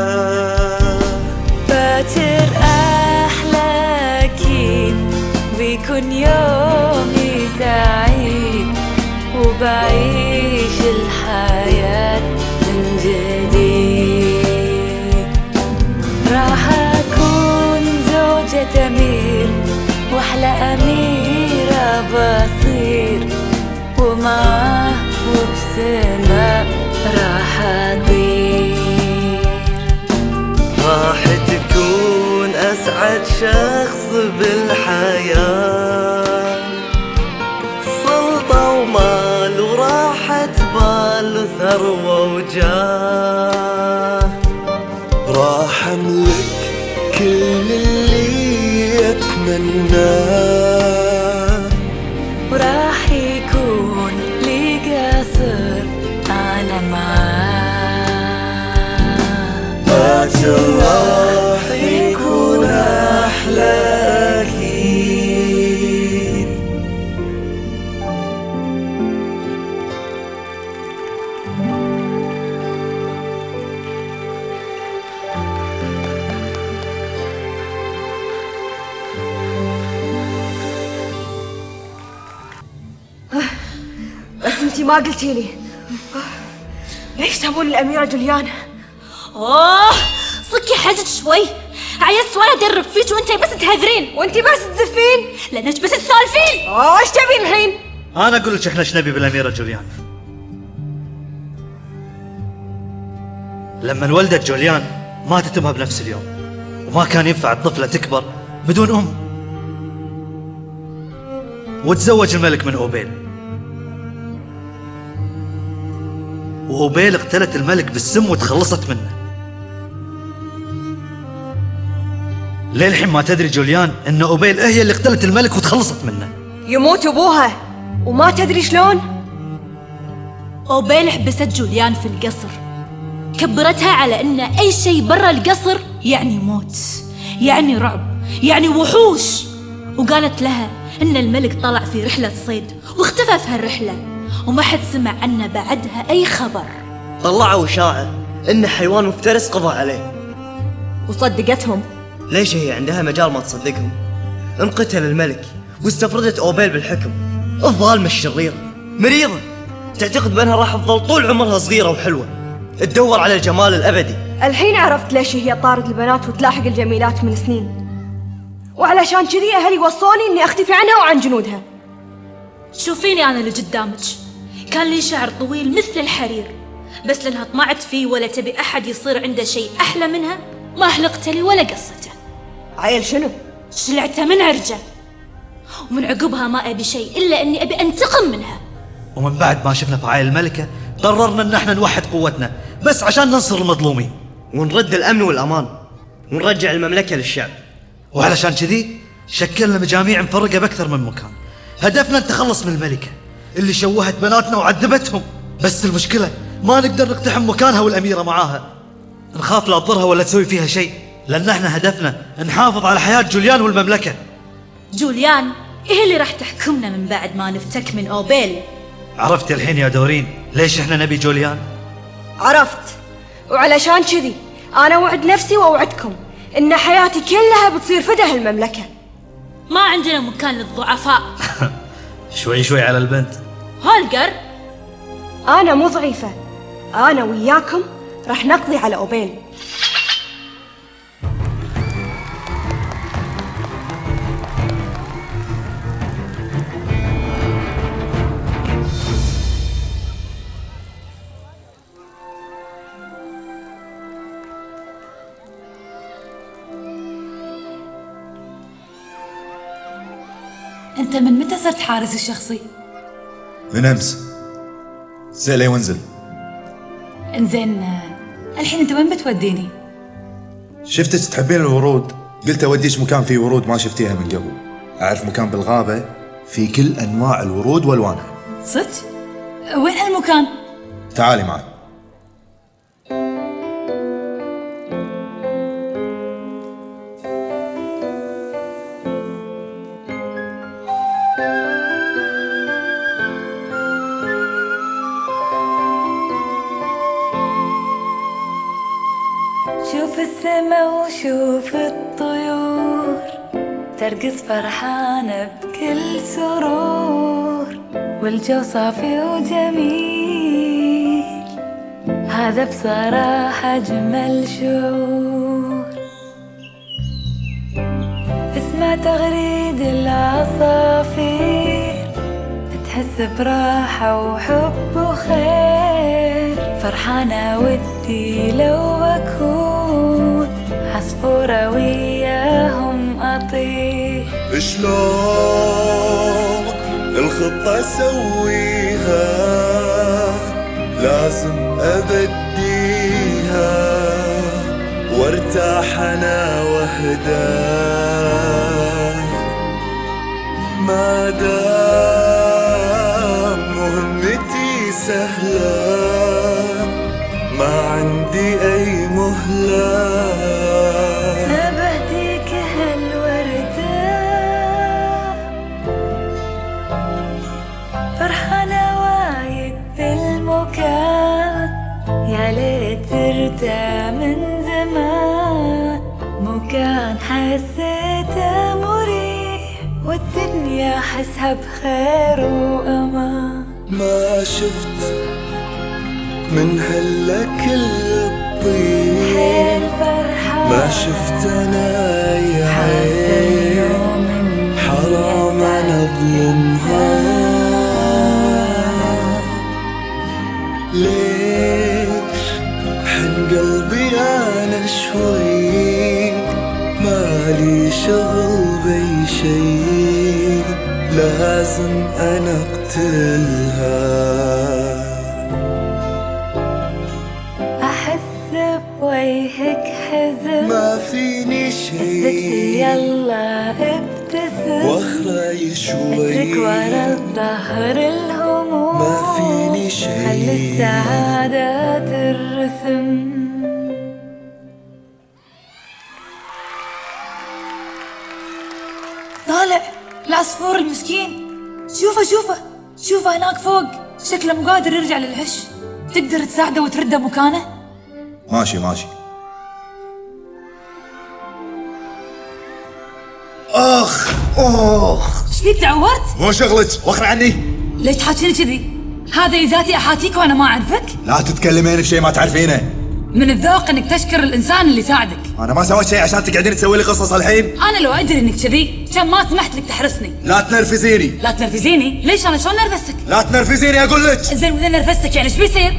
باكر أحلى أكيد، بيكون يومي سعيد، وبعيش الحياة من جديد. راح أكون زوجة أمير، وأحلى أميرة بصير، ومعه وبسماء راح أطير. راح تكون أسعد شخص بالحياة، سلطة ومال وراحة بال وثروة وجاه. راح أملك كل اللي أتمناه، وراح يكون لي قصر أنا معاه. باكر راح يكون أحلى أكيد. بس انتي ما قلتي لي ليش تبون الأميرة جوليان؟ صكي حاجة شوي، عيست وانا ادرب فيك وانتي بس تهذرين وانتي بس تزفين لانك بس تسولفين. ايش تبين الحين؟ انا اقول لك احنا ايش نبي بالأميرة جوليان. لما ولدت جوليان ماتت امها بنفس اليوم، وما كان ينفع الطفلة تكبر بدون ام، وتزوج الملك من أوبيل، وأوبيل اقتلت الملك بالسم وتخلصت منه. للحين ما تدري جوليان ان أوبيل هي اللي اقتلت الملك وتخلصت منه. يموت ابوها وما تدري شلون؟ أوبيل حبست جوليان في القصر، كبرتها على ان اي شيء برا القصر يعني موت، يعني رعب، يعني وحوش، وقالت لها ان الملك طلع في رحلة صيد واختفى في هالرحلة وما حد سمع عنه بعدها اي خبر. طلعوا إشاعة إن حيوان مفترس قضى عليه، وصدقتهم. ليش هي عندها مجال ما تصدقهم؟ انقتل الملك واستفردت أوبيل بالحكم. الظالمة الشريرة مريضة، تعتقد بأنها راح تظل طول عمرها صغيرة وحلوة تدور على الجمال الأبدي. الحين عرفت ليش هي طارد البنات وتلاحق الجميلات من سنين، وعلشان كذي أهلي وصوني إني أختفي عنها وعن جنودها. شوفيني أنا اللي قدامك، كان لي شعر طويل مثل الحرير، بس لأنها طمعت فيه ولا تبي أحد يصير عنده شيء أحلى منها ما حلقت لي ولا قصته. عيل شنو؟ شلعتها من عرجه، ومن عقبها ما أبي شيء إلا أني أبي أنتقم منها. ومن بعد ما شفنا فعايل الملكة قررنا ان احنا نوحد قوتنا بس عشان ننصر المظلومين ونرد الأمن والأمان ونرجع المملكة للشعب. وعلشان كذي شكلنا مجاميع مفرقة بأكثر من مكان، هدفنا التخلص من الملكة اللي شوهت بناتنا وعذبتهم. بس المشكلة ما نقدر نقتحم مكانها والأميرة معاها، نخاف لا تضرها ولا تسوي فيها شيء، لأن احنا هدفنا نحافظ على حياة جوليان والمملكة. جوليان إيه اللي راح تحكمنا من بعد ما نفتك من أوبيل؟ عرفت الحين يا دورين ليش احنا نبي جوليان؟ عرفت، وعلشان كذي أنا وعد نفسي وأوعدكم إن حياتي كلها بتصير فدى هالمملكة. ما عندنا مكان للضعفاء. شوي شوي على البنت. هولجر أنا مو ضعيفة، أنا وياكم راح نقضي على أوبيل. أنت من متى صرت حارس الشخصي؟ من أمس. سألي وانزل. إنزين الحين أنت وين بتوديني؟ شفتك تحبين الورود، قلت أوديش مكان فيه ورود ما شفتيها من قبل. أعرف مكان بالغابة فيه كل أنواع الورود وألوانها. صدق؟ وين هالمكان؟ تعالي معي. شوف السما وشوف الطيور ترقص فرحانة بكل سرور، والجو صافي وجميل، هذا بصراحة أجمل شعور. اسمع تغريد العصافير تحس براحة وحب وخير، فرحانة ودي لو أكون عصفورة وياهم أطير. شلون الخطة أسويها، لازم أبديها وارتاح أنا وأهدى، ما دام مهمتي سهلة ما عندي أي مهلة. بهديك هالوردة فرحانة وايد بالمكان، يا ليت ترتاح من زمان، مكان حسيته مريح والدنيا حسها بخير وأمان. ما شفت من هلا كل الطيب، ما شفت انا يا عين حرام انا اظلمها. ليش حن قلبي انا شوي، مالي شغل بي شي، لازم انا اقتلها. ويهك حزن ما فيني شي، يلا ابتسم واخري شوي، اترك ورا الظهر الهموم، ما فيني شي، خلي السعادة ترسم. طالع العصفور المسكين، شوفه هناك فوق، شكله مو قادر يرجع للعش، تقدر تساعده وترده مكانه؟ ماشي. اخ ايش فيك تعورت؟ مو شغلك، وخر عني. ليش تحاكيني كذي؟ هذا ذاتي احاتيك وانا ما اعرفك؟ لا تتكلمين في شيء ما تعرفينه. من الذوق انك تشكر الانسان اللي ساعدك. انا ما سويت شيء عشان تقعدين تسوي لي قصص الحين. انا لو ادري انك كذي كان ما سمحت لك تحرسني. لا تنرفزيني. لا تنرفزيني؟ ليش انا شلون نرفزتك؟ لا تنرفزيني اقول لك. زين واذا نرفزتك يعني ايش بيصير؟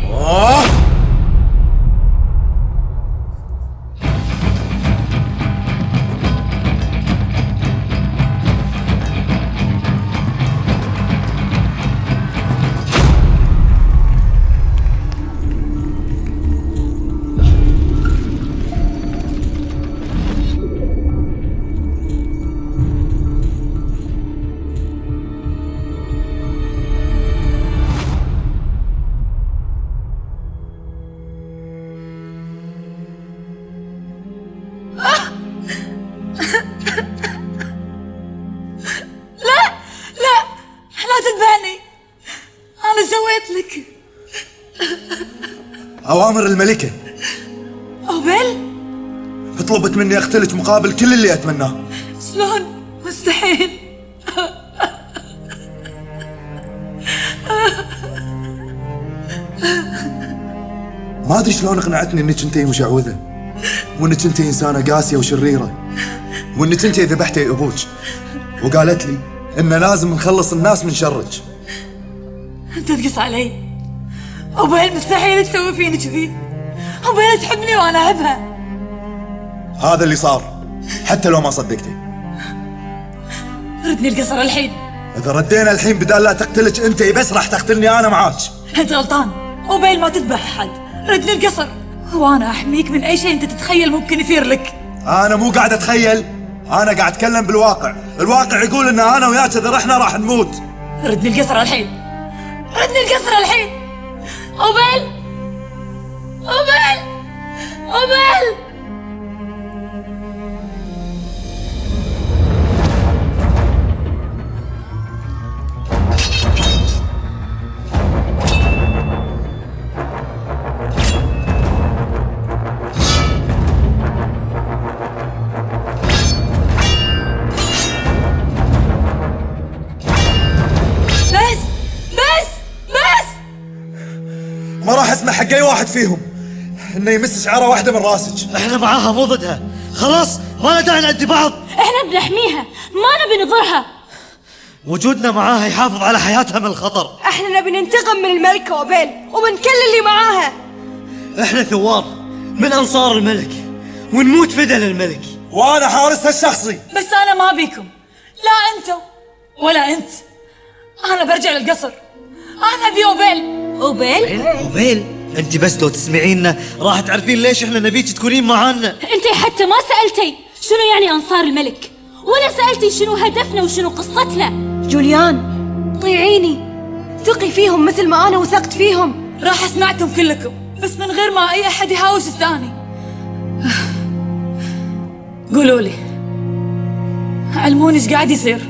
أوامر الملكة. أوبيل؟ طلبت مني أقتلك مقابل كل اللي أتمناه. شلون؟ مستحيل. ما أدري شلون أقنعتني إنك أنتي مشعوذة، وإنك أنتي إنسانة قاسية وشريرة، وإنك أنتي ذبحتي أبوك، وقالت لي إن لازم نخلص الناس من شرك. أنت تقص علي. أوبيل مستحيل تسوي فيني كذي. أوبيل تحبني وأنا أحبها. هذا اللي صار حتى لو ما صدقتي. ردني القصر الحين. إذا ردينا الحين بدال لا تقتلك أنتي بس راح تقتلني أنا معاك. أنت غلطان. أوبيل ما تذبح أحد. ردني القصر وأنا أحميك من أي شيء أنت تتخيل ممكن يصير لك. أنا مو قاعد أتخيل، أنا قاعد أتكلم بالواقع. الواقع يقول إن أنا وياك إذا رحنا راح نموت. ردني القصر الحين. ردني القصر الحين. أوبيل. أوبيل. أوبيل. ما راح اسمح حق اي واحد فيهم انه يمس شعره واحده من راسك. احنا معاها مو ضدها، خلاص ما لنا داعي نأذي بعض. احنا بنحميها، ما نبي نضرها. وجودنا معاها يحافظ على حياتها من الخطر. احنا نبي ننتقم من الملكة أوبيل ومن كل اللي معاها. احنا ثوار من انصار الملك ونموت فدا للملك. وانا حارسها الشخصي. بس انا ما بيكم، لا انتم ولا انت. انا برجع للقصر. انا ابي أوبيل. أوبيل؟ أوبيل؟ انت بس لو تسمعينا راح تعرفين ليش احنا نبيك تكونين معانا. انت حتى ما سألتي شنو يعني انصار الملك، ولا سألتي شنو هدفنا وشنو قصتنا. جوليان طيعيني، ثقي فيهم مثل ما انا وثقت فيهم. راح اسمعكم كلكم بس من غير ما اي احد يهاوش الثاني. قولوا لي، علموني ايش قاعد يصير.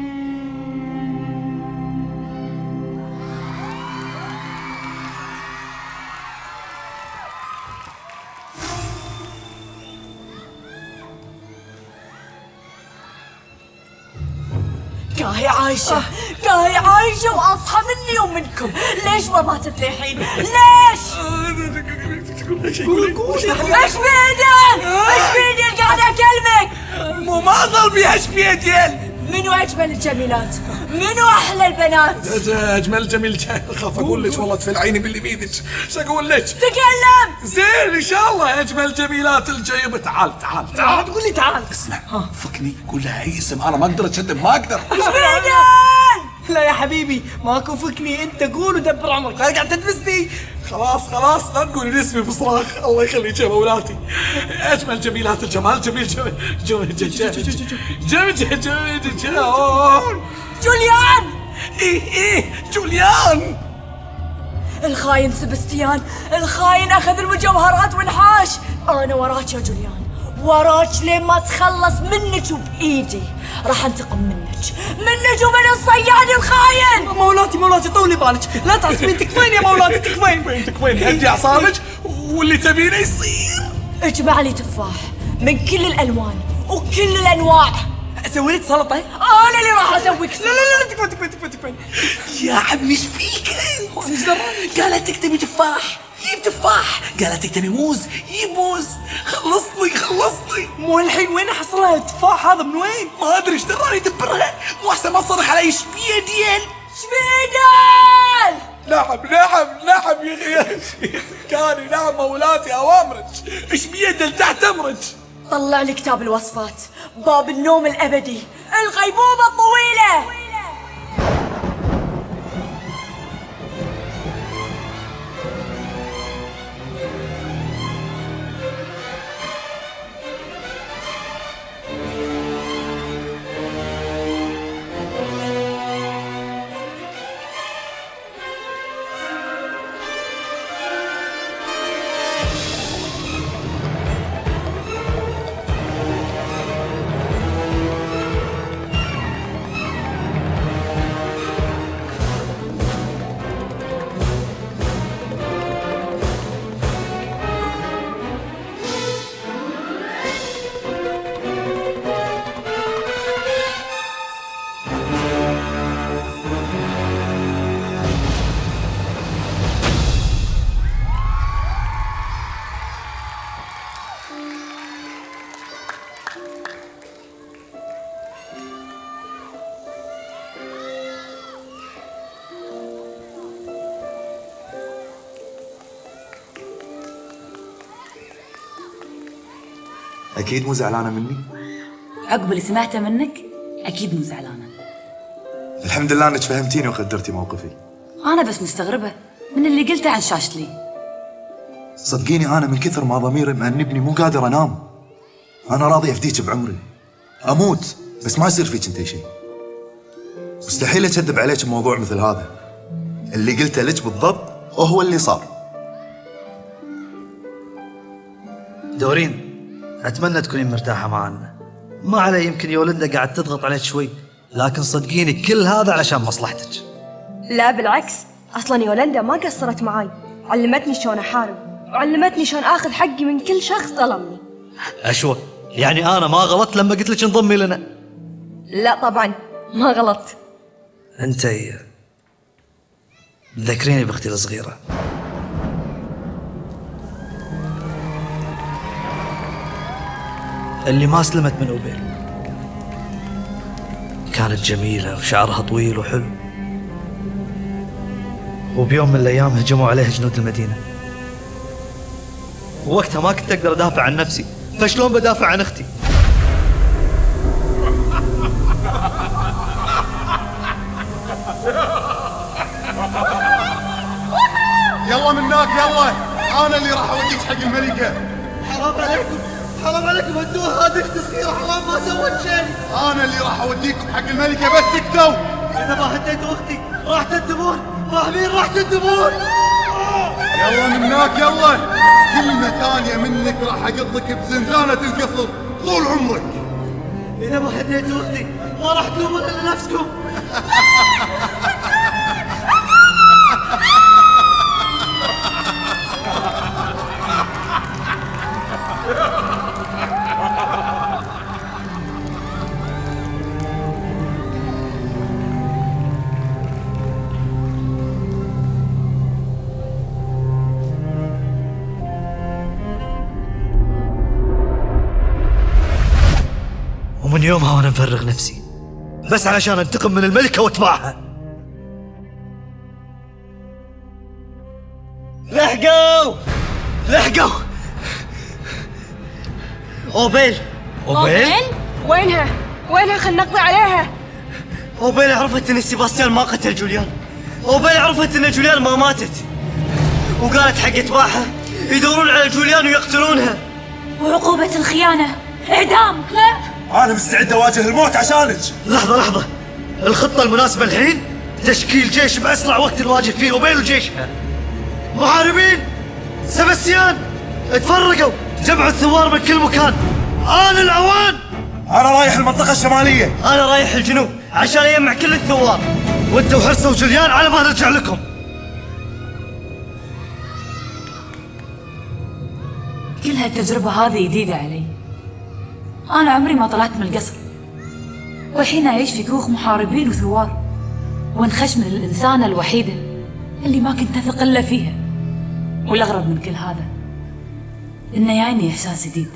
كاهي عايشة كاهي عايشة وأصحى مني ومنكم. ليش ما ماتت للحين؟ ليش؟ ايش بيدك؟ ايش بيدك قاعد اكلمك؟ مو ما ظل بيها ايش بيدك؟ منو اجمل الجميلات؟ منو احلى البنات؟ اجمل الجميل خاف اقول لك والله تفل عيني باللي بيدك. ايش اقول لك؟ تكلم. زين ان شاء الله اجمل الجميلات الجايبه. تعال تعال تعال تقول لي تعال. اسمع فكني قول لها اي اسم انا ما اقدر اتشدد ما اقدر. ايش بيدك؟ لا يا حبيبي ماكو فكني، انت قول ودبر عمرك، انا قاعد تدبسني. خلاص لا تقولي اسمي بصراخ. الله يخليك يا مولاتي. اجمل جميلات الجمال جميل جوليان. ايه جوليان. الخاين سبستيان، الخاين اخذ المجوهرات وانحاش. انا وراك يا جوليان، وراك لين ما تخلص منك وبايدي. راح انتقم منك ومن الصياد الخاين. مولاتي طولي بالك، لا تعصبين. تكفين يا مولاتي تكفين. هدي اعصابك واللي تبينه يصير. اجمع لي تفاح من كل الالوان وكل الانواع. اسوي لك سلطه؟ انا اللي راح اسويك. لا تكفين. يا عمي ايش فيك انت؟ قالت تكتبي تفاح جيب تفاح، قالت تكتبي موز جيب موز. خلصني. مو الحين وين احصلها التفاح هذا؟ من وين؟ ما ادري ايش دراني ادبرها. مو احسن ما تصرخ علي ايش بيدين. نعم يا كاني. نعم مولاتي اوامرك. ايش بيدل تحت امرك. طلع لي كتاب الوصفات، باب النوم الابدي، الغيبوبه الطويله. اكيد مو زعلانه مني؟ عقب اللي سمعته منك اكيد مو زعلانه. الحمد لله انك فهمتيني وقدرتي موقفي. انا بس مستغربه من اللي قلته عن شاشتلي. صدقيني انا من كثر ما ضميري مأنبني مو قادر انام. انا راضي افديك بعمري، اموت بس ما يصير فيك انتي شيء. مستحيل اكذب عليك بموضوع مثل هذا. اللي قلته لك بالضبط وهو اللي صار. دورين، اتمنى تكونين مرتاحه معنا. ما علي يمكن يولندا قاعد تضغط عليك شوي، لكن صدقيني كل هذا علشان مصلحتك. لا بالعكس، اصلا يولندا ما قصرت معاي، علمتني شلون احارب وعلمتني شلون اخذ حقي من كل شخص ظلمني. اشوى، يعني انا ما غلطت لما قلت لك انضمي لنا؟ لا طبعا ما غلط. انتي تذكريني باختي الصغيره. اللي ما سلمت من أوبيل. كانت جميلة وشعرها طويل وحلو، وبيوم من الأيام هجموا عليها جنود المدينة، ووقتها ما كنت أقدر أدافع عن نفسي، فشلون بدافع عن أختي؟ يلا من هناك يلا، أنا اللي راح أوديك حق الملكة. حرام عليكم، حرام عليكم، هدوها، هذه اختي صغيرة، حرام ما سوت شيء. أنا اللي راح أوديكم حق الملكة بس سكتوا. إذا ما هديتوا أختي راح تندمون، فاهمين؟ راح تندمون. يلا من هناك يلا، كلمة ثانية منك راح أقضك بزنزانة القصر طول عمرك. إذا ما هديتوا أختي ما راح تلومون إلا نفسكم. ومن يومها وانا مفرغ نفسي بس علشان انتقم من الملكة واتباعها. لحقوا لحقوا أوبيل. أوبيل؟ وينها خلنا نقضي عليها. أوبيل عرفت ان سيباستيان ما قتل جوليان. أوبيل عرفت ان جوليان ما ماتت، وقالت حق اتباعها يدورون على جوليان ويقتلونها. وعقوبة الخيانة إعدام. لا، أنا مستعد أواجه الموت عشانك. لحظة، الخطة المناسبة الحين تشكيل جيش بأسرع وقت نواجه فيه أوبيل وجيشها. محاربين سباستيان اتفرقوا، جمعوا الثوار من كل مكان. أنا العوان. أنا رايح المنطقة الشمالية. أنا رايح الجنوب عشان يجمع كل الثوار. وانتوا حرصوا جوليان على ما نرجع لكم. كل هالتجربة هذه جديدة علي. أنا عمري ما طلعت من القصر، والحين أعيش في كوخ محاربين وثوار، وانخش من الإنسانة الوحيدة اللي ما كنت أثق إلا فيها. والأغرب من كل هذا إنه جايني إحساس جديد،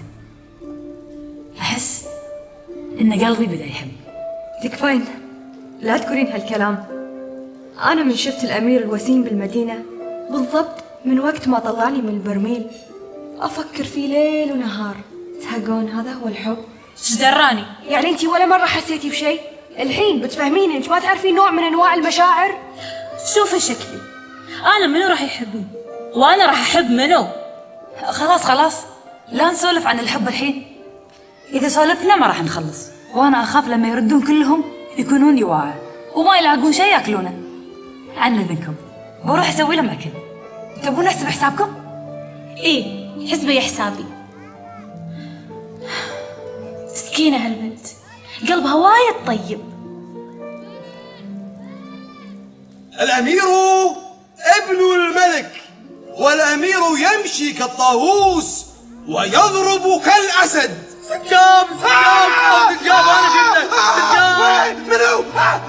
أحس إن قلبي بدأ يحب. تكفين، لا تقولين هالكلام. أنا من شفت الأمير الوسيم بالمدينة بالضبط من وقت ما طلعني من البرميل أفكر فيه ليل ونهار. تهقون هذا هو الحب؟ ايش دراني؟ يعني انتي ولا مرة حسيتي بشيء؟ الحين بتفهميني انت ما تعرفين نوع من انواع المشاعر؟ شوفي شكلي، انا منو راح يحبني؟ وانا راح احب منو؟ خلاص لا نسولف عن الحب الحين. اذا سولفنا ما راح نخلص، وانا اخاف لما يردون كلهم يكونون يواعى وما يلاقون شيء ياكلونه. عن اذنكم بروح اسوي لهم اكل. تبون نحسب حسابكم؟ ايه حسبي حسابي. مسكينة هالبنت، قلبها وايد طيب. الأمير ابن الملك، والأمير يمشي كالطاووس ويضرب كالأسد. سنجاب أنا شفته. سنجاب منو؟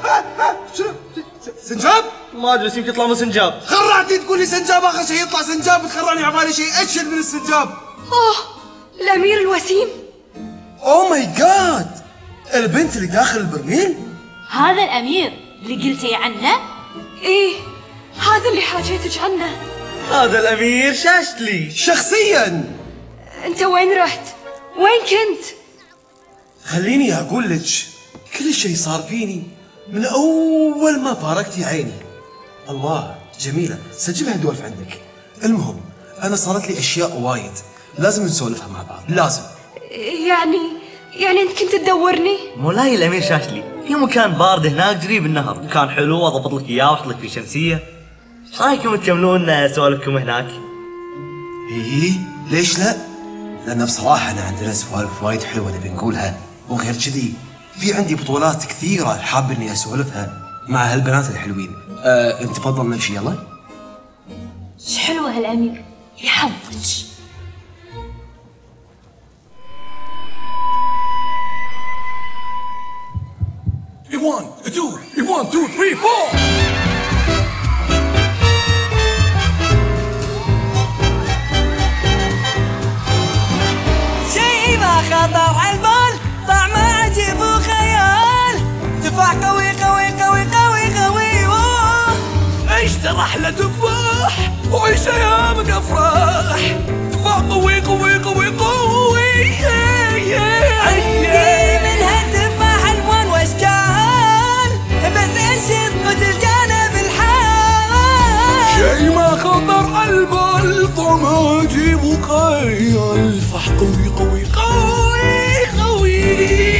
سنجاب؟ ما أدري، يمكن يطلع من سنجاب. خرعتي تقول لي سنجاب، آخر شيء يطلع سنجاب، تخرعني عبالي شيء أشد من السنجاب. الأمير الوسيم. أوه ماي جاد، البنت اللي داخل البرميل؟ هذا الأمير اللي قلتي عنه؟ إيه، هذا اللي حاجيتك عنه. هذا الأمير شاشتلي شخصياً. أنت وين رحت؟ وين كنت؟ خليني أقول لك كل شيء صار فيني من أول ما فارقتي عيني. الله جميلة، سجلها دولف عندك. المهم أنا صارت لي أشياء وايد لازم نسولفها مع بعض، لازم. يعني أنت كنت تدورني؟ مولاي الأمير شاشلي، في مكان بارد هناك قريب النهر، مكان حلو أضبط لك إياه وأحط لك فيه شمسية. ايش رايكم تكملون سوالفكم هناك؟ إيه ليش لا؟ لأن بصراحة أنا عندنا سوالف وايد حلوة نبي نقولها، وغير كذي في عندي بطولات كثيرة حاب إني أسولفها مع هالبنات الحلوين. أنت تفضل نمشي يلا. ايش حلوة هالأمير، يحظك. One, two, three, four. شي ما خطر عالبال، طعمه عجيب وخيال، تفاح قوي قوي قوي قوي قوي. اشترى احلى تفاح وعيش ايامك افراح. تفاح قوي قوي قوي قوي. عندي منها تفاح الوان واشكال، بس اشد وتلقانا بالحال. شي ما خطر عالبال، طعمه عجيب وخيال. تفاح قوي قوي قوي قوي.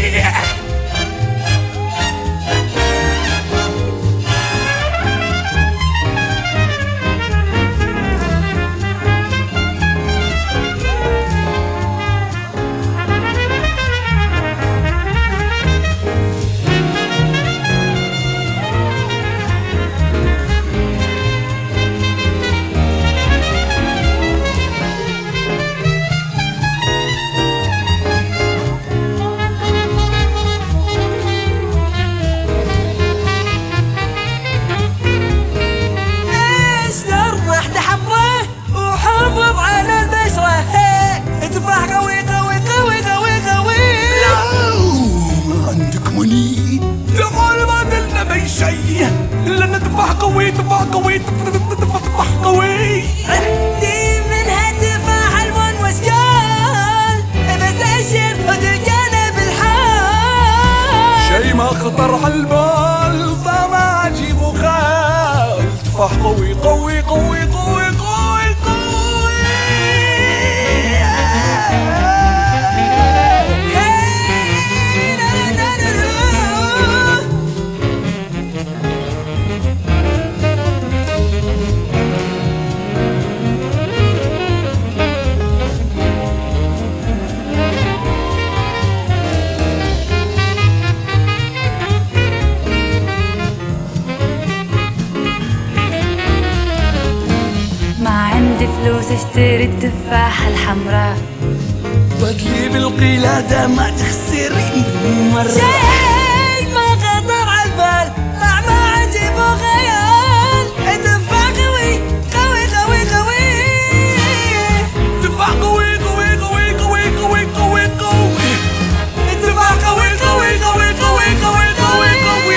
تفاح قوي تفاح قوي تفاح قوي. عندي منها تفاح الوان واشكال، بس اشر وتلقانا بالحال. شي ما خطر عالبال، طعمه عجيب وخيال. تفاح قوي قوي قوي قوي قوي قوي. فلوس اشتري التفاحة الحمراء، بدلي بالقلادة ما تخسرين مرة. شي ما خطر عالبال، طعمه عجيب وخيال. تفاح قوي قوي قوي قوي. تفاح قوي قوي قوي قوي قوي قوي قوي. تفاح قوي قوي قوي قوي قوي قوي قوي.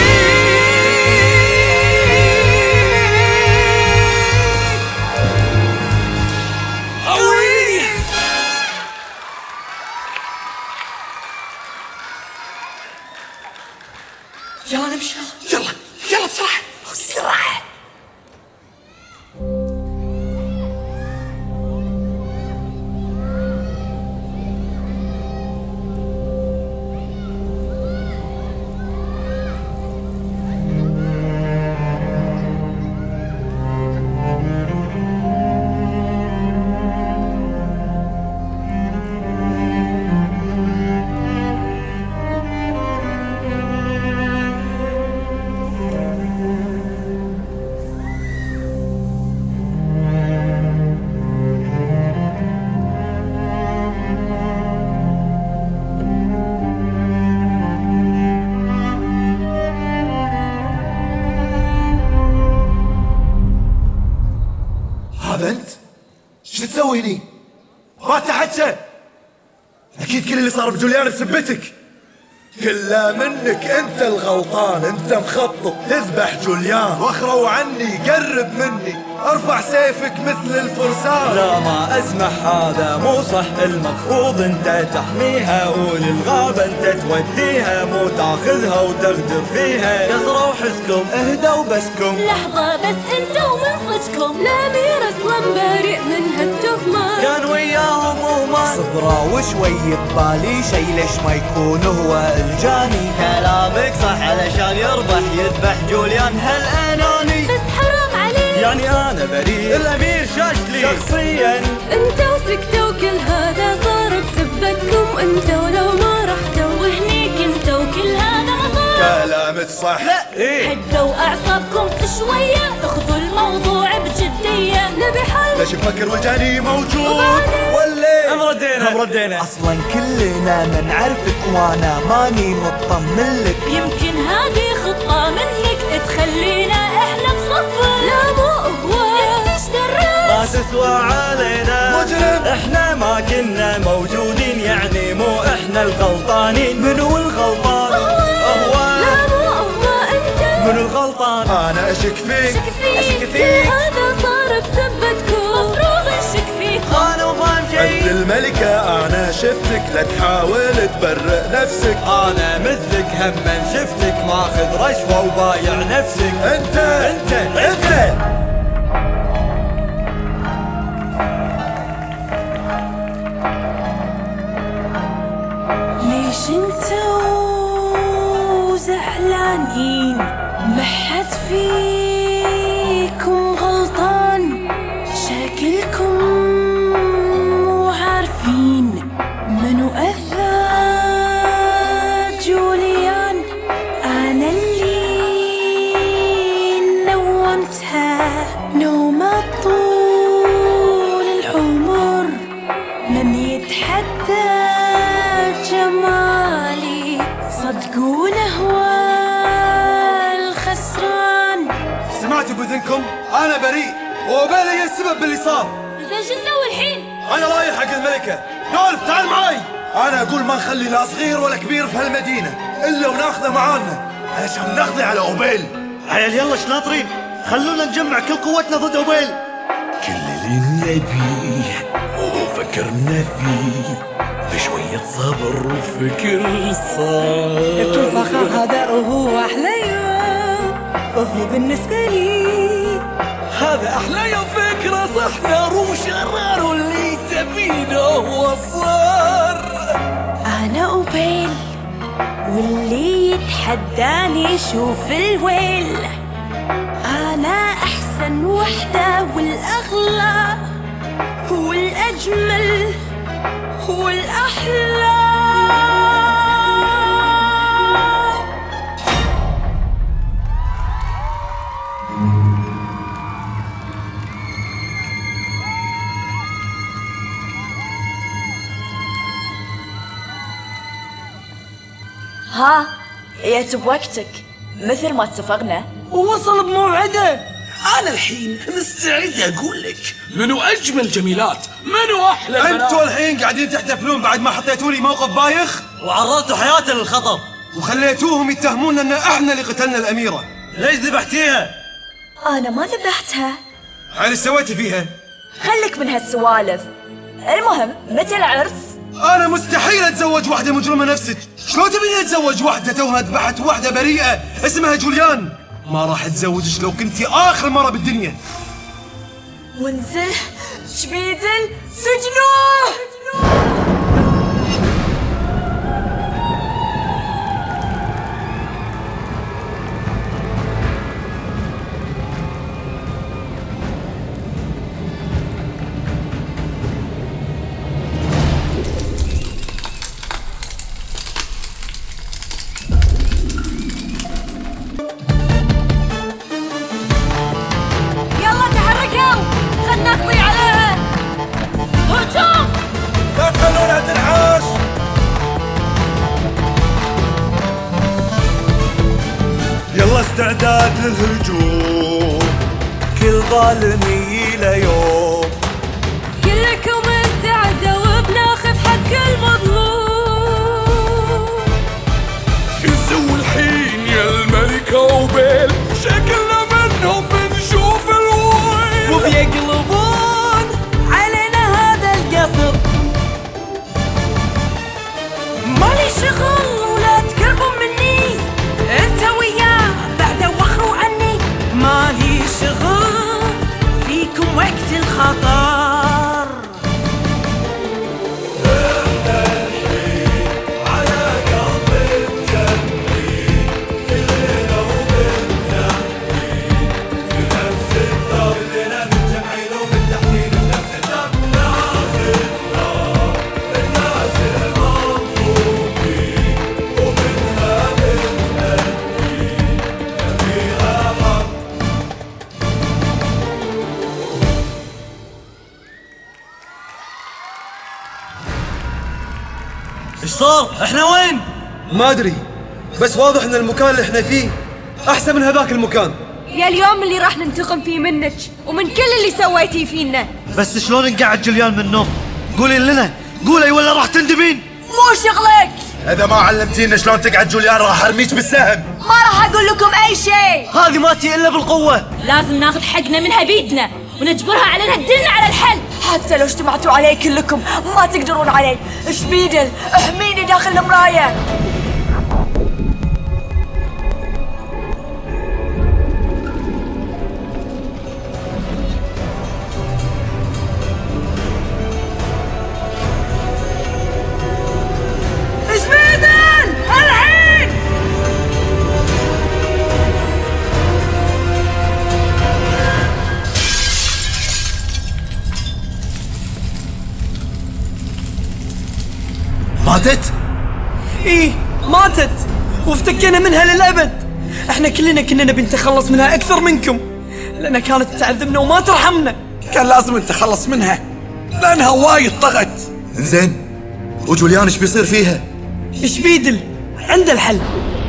يلا نمشي يلا يلا بسرعة بسرعة. هذا انت؟ ايش تسوي هني؟ ما تحكى. اكيد كل اللي صار بجوليان بسبتك. كله منك انت الغلطان، انت مخطط تذبح جوليان. واخروا عني، قرب مني. ارفع سيفك مثل الفرسان. لا ما اسمح، هذا مو صح، المفروض انت تحميها وللغابة انت توديها، مو تاخذها وتغدر فيها. قصروا حسكم، اهدوا بسكم. لحظة بس انتوا من صدكم، الامير اصلا بريء من هالتهمة. كان وياهم وما صبرا وشوي ببالي شي، ليش ما يكون هو الجاني؟ كلامك صح، علشان يربح يذبح جوليان هالاناني. بس حرام عليك، يعني انا بريء، الامير شاشلي شخصيا. انتوا سكتوا، كل هذا صار بسبتكم انتوا، لو ما رحتوا وهنيك انتوا كل هذا صار. كلامك صح. لا ايه، هدوا اعصابكم شوية، اخذوا الموضوع بجدية، نبي حل. ليش مفكر والجاني موجود؟ ولا مردينا اصلا كلنا ما نعرفك، وانا ماني مطمن لك. يمكن هذه خطة منك تخلينا احنا بصفك. لا مو هو، انت ايش دريت؟ ما تسوى علينا مجرم. احنا ما كنا موجودين، يعني مو احنا الغلطانين. منو الغلطان؟ هو. لا مو هو، انت منو الغلطان؟ انا اشك فيك. اشك فيك. هذا صار بسبتكم، مفروض نشك فيكم. انا مو فاهم انت شيء. الملكة انا شفتك، لا تحاول تبرئ نفسك. انا مثلك هم شفتك ماخذ رشوة وبايع نفسك. انت ليش انتوا زعلانين؟ محد فيكم غلطان، شكلكم مو عارفين منو أذى جوليان. أنا اللي نومتها نومة طول العمر، من يتحدى جمالي صدقونه هو الخسران. سمعتوا بذنكم؟ انا بريء، وأوبيل هي السبب باللي صار. زين شو نسوي الحين؟ انا رايح حق الملكة. دولف تعال معي. انا اقول ما نخلي لا صغير ولا كبير في هالمدينة الا وناخذه معانا علشان نقضي على اوبيل. عيال يلا شناطرين، خلونا نجمع كل قوتنا ضد اوبيل. كل اللي نبيه وفكرنا فيه بشوية صبر وفكر صار. الفخر هذا وهو أحلى يوم، وهو بالنسبة لي هذا أحلى يوم، فكرة صح، نار وشرار واللي تبينه هو صار. أنا أوبيل، واللي يتحداني يشوف الويل. أنا أحسن وحدة والأغلى والأجمل والأحلى. ها جيت بوقتك مثل ما اتفقنا، ووصل بموعده. أنا الحين مستعد أقول لك منو أجمل جميلات، منو أحلى البنات. انتوا الحين قاعدين تحتفلون بعد ما حطيتوا لي موقف بايخ وعرضتوا حياتي للخطر، وخليتوهم يتهمون ان احنا اللي قتلنا الاميرة. ليش ذبحتيها؟ انا ما ذبحتها. عاد ايش سويتي فيها؟ خليك من هالسوالف. المهم متى العرس؟ انا مستحيل اتزوج واحدة مجرمة نفسك. شلون تبيني اتزوج واحدة توها ذبحت واحدة بريئة اسمها جوليان؟ ما راح اتزوجك لو كنتي اخر مرة بالدنيا. وانزل شبيدل سجنوه. نقضي عليها. هجوم! لا تخلونها تنحاش. يلا استعداد للهجوم، كل ظالم يجيله يوم. كلكم استعدوا وبناخذ حق المظلوم. شو نسوي الحين يا الملكة أوبيل؟ شكلنا منهم بنشوف الويل. ايش صار؟ احنا وين؟ ما ادري، بس واضح ان المكان اللي احنا فيه احسن من هذاك المكان. يا اليوم اللي راح ننتقم فيه منك ومن كل اللي سويتيه فينا. بس شلون نقعد جليان من النوم؟ قولي لنا، قولي ولا راح تندمين. مو شغلك. اذا ما علمتينا شلون تقعد جوليان راح ارميك بالسهم. ما راح اقول لكم اي شيء. هذه ما تي الا بالقوه. لازم ناخذ حقنا منها بيدنا ونجبرها على انها تدلنا على الحل. حتى لو اجتمعتوا علي كلكم ما تقدرون علي. شبيدل احميني داخل المرايه. ماتت؟ ايه ماتت وافتكينا منها للأبد. احنا كلنا كنا نبي نتخلص منها أكثر منكم، لأنها كانت تعذبنا وما ترحمنا. كان لازم نتخلص منها لأنها وايد طغت. زين وجوليان ايش بيصير فيها؟ شبيدل عنده الحل.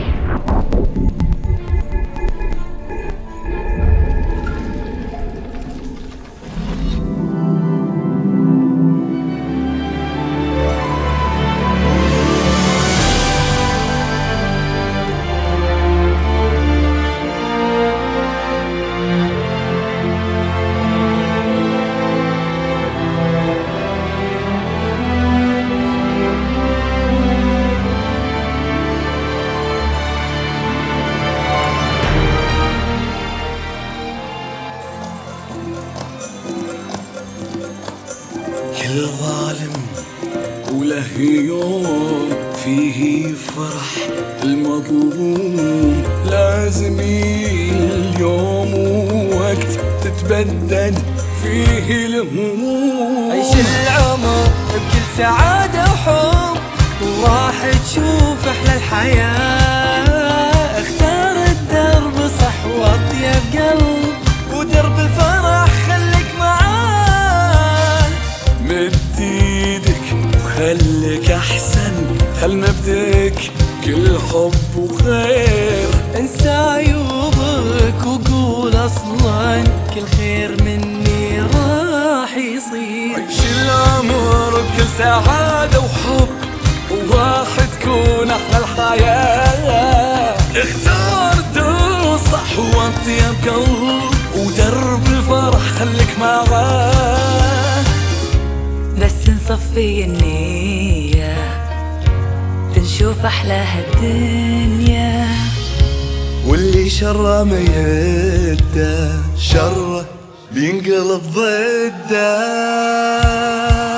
كل ظالم وله يوم فيه فرح المظلوم، لازم اليوم وقت تتبدل فيه الهموم. عيش العمر بكل سعادة وحب وراح تشوف أحلى الحياة. اختار الدرب صح واطيب قلب ودرب الفرح خليك معاه. مد ايدك وخليك احسن، خل نبدك كل حب وخير. انسى عيوبك وقول اصلا كل خير مني راح يصير. عيش العمر بكل سعادة وحب وراح تكون احلى الحياة. اختار درب صح واطيب قلب ودرب الفرح خليك معاه. بس نصفي النية بنشوف أحلى هالدنيا. واللي شره ما يهده شره بينقلب ضده.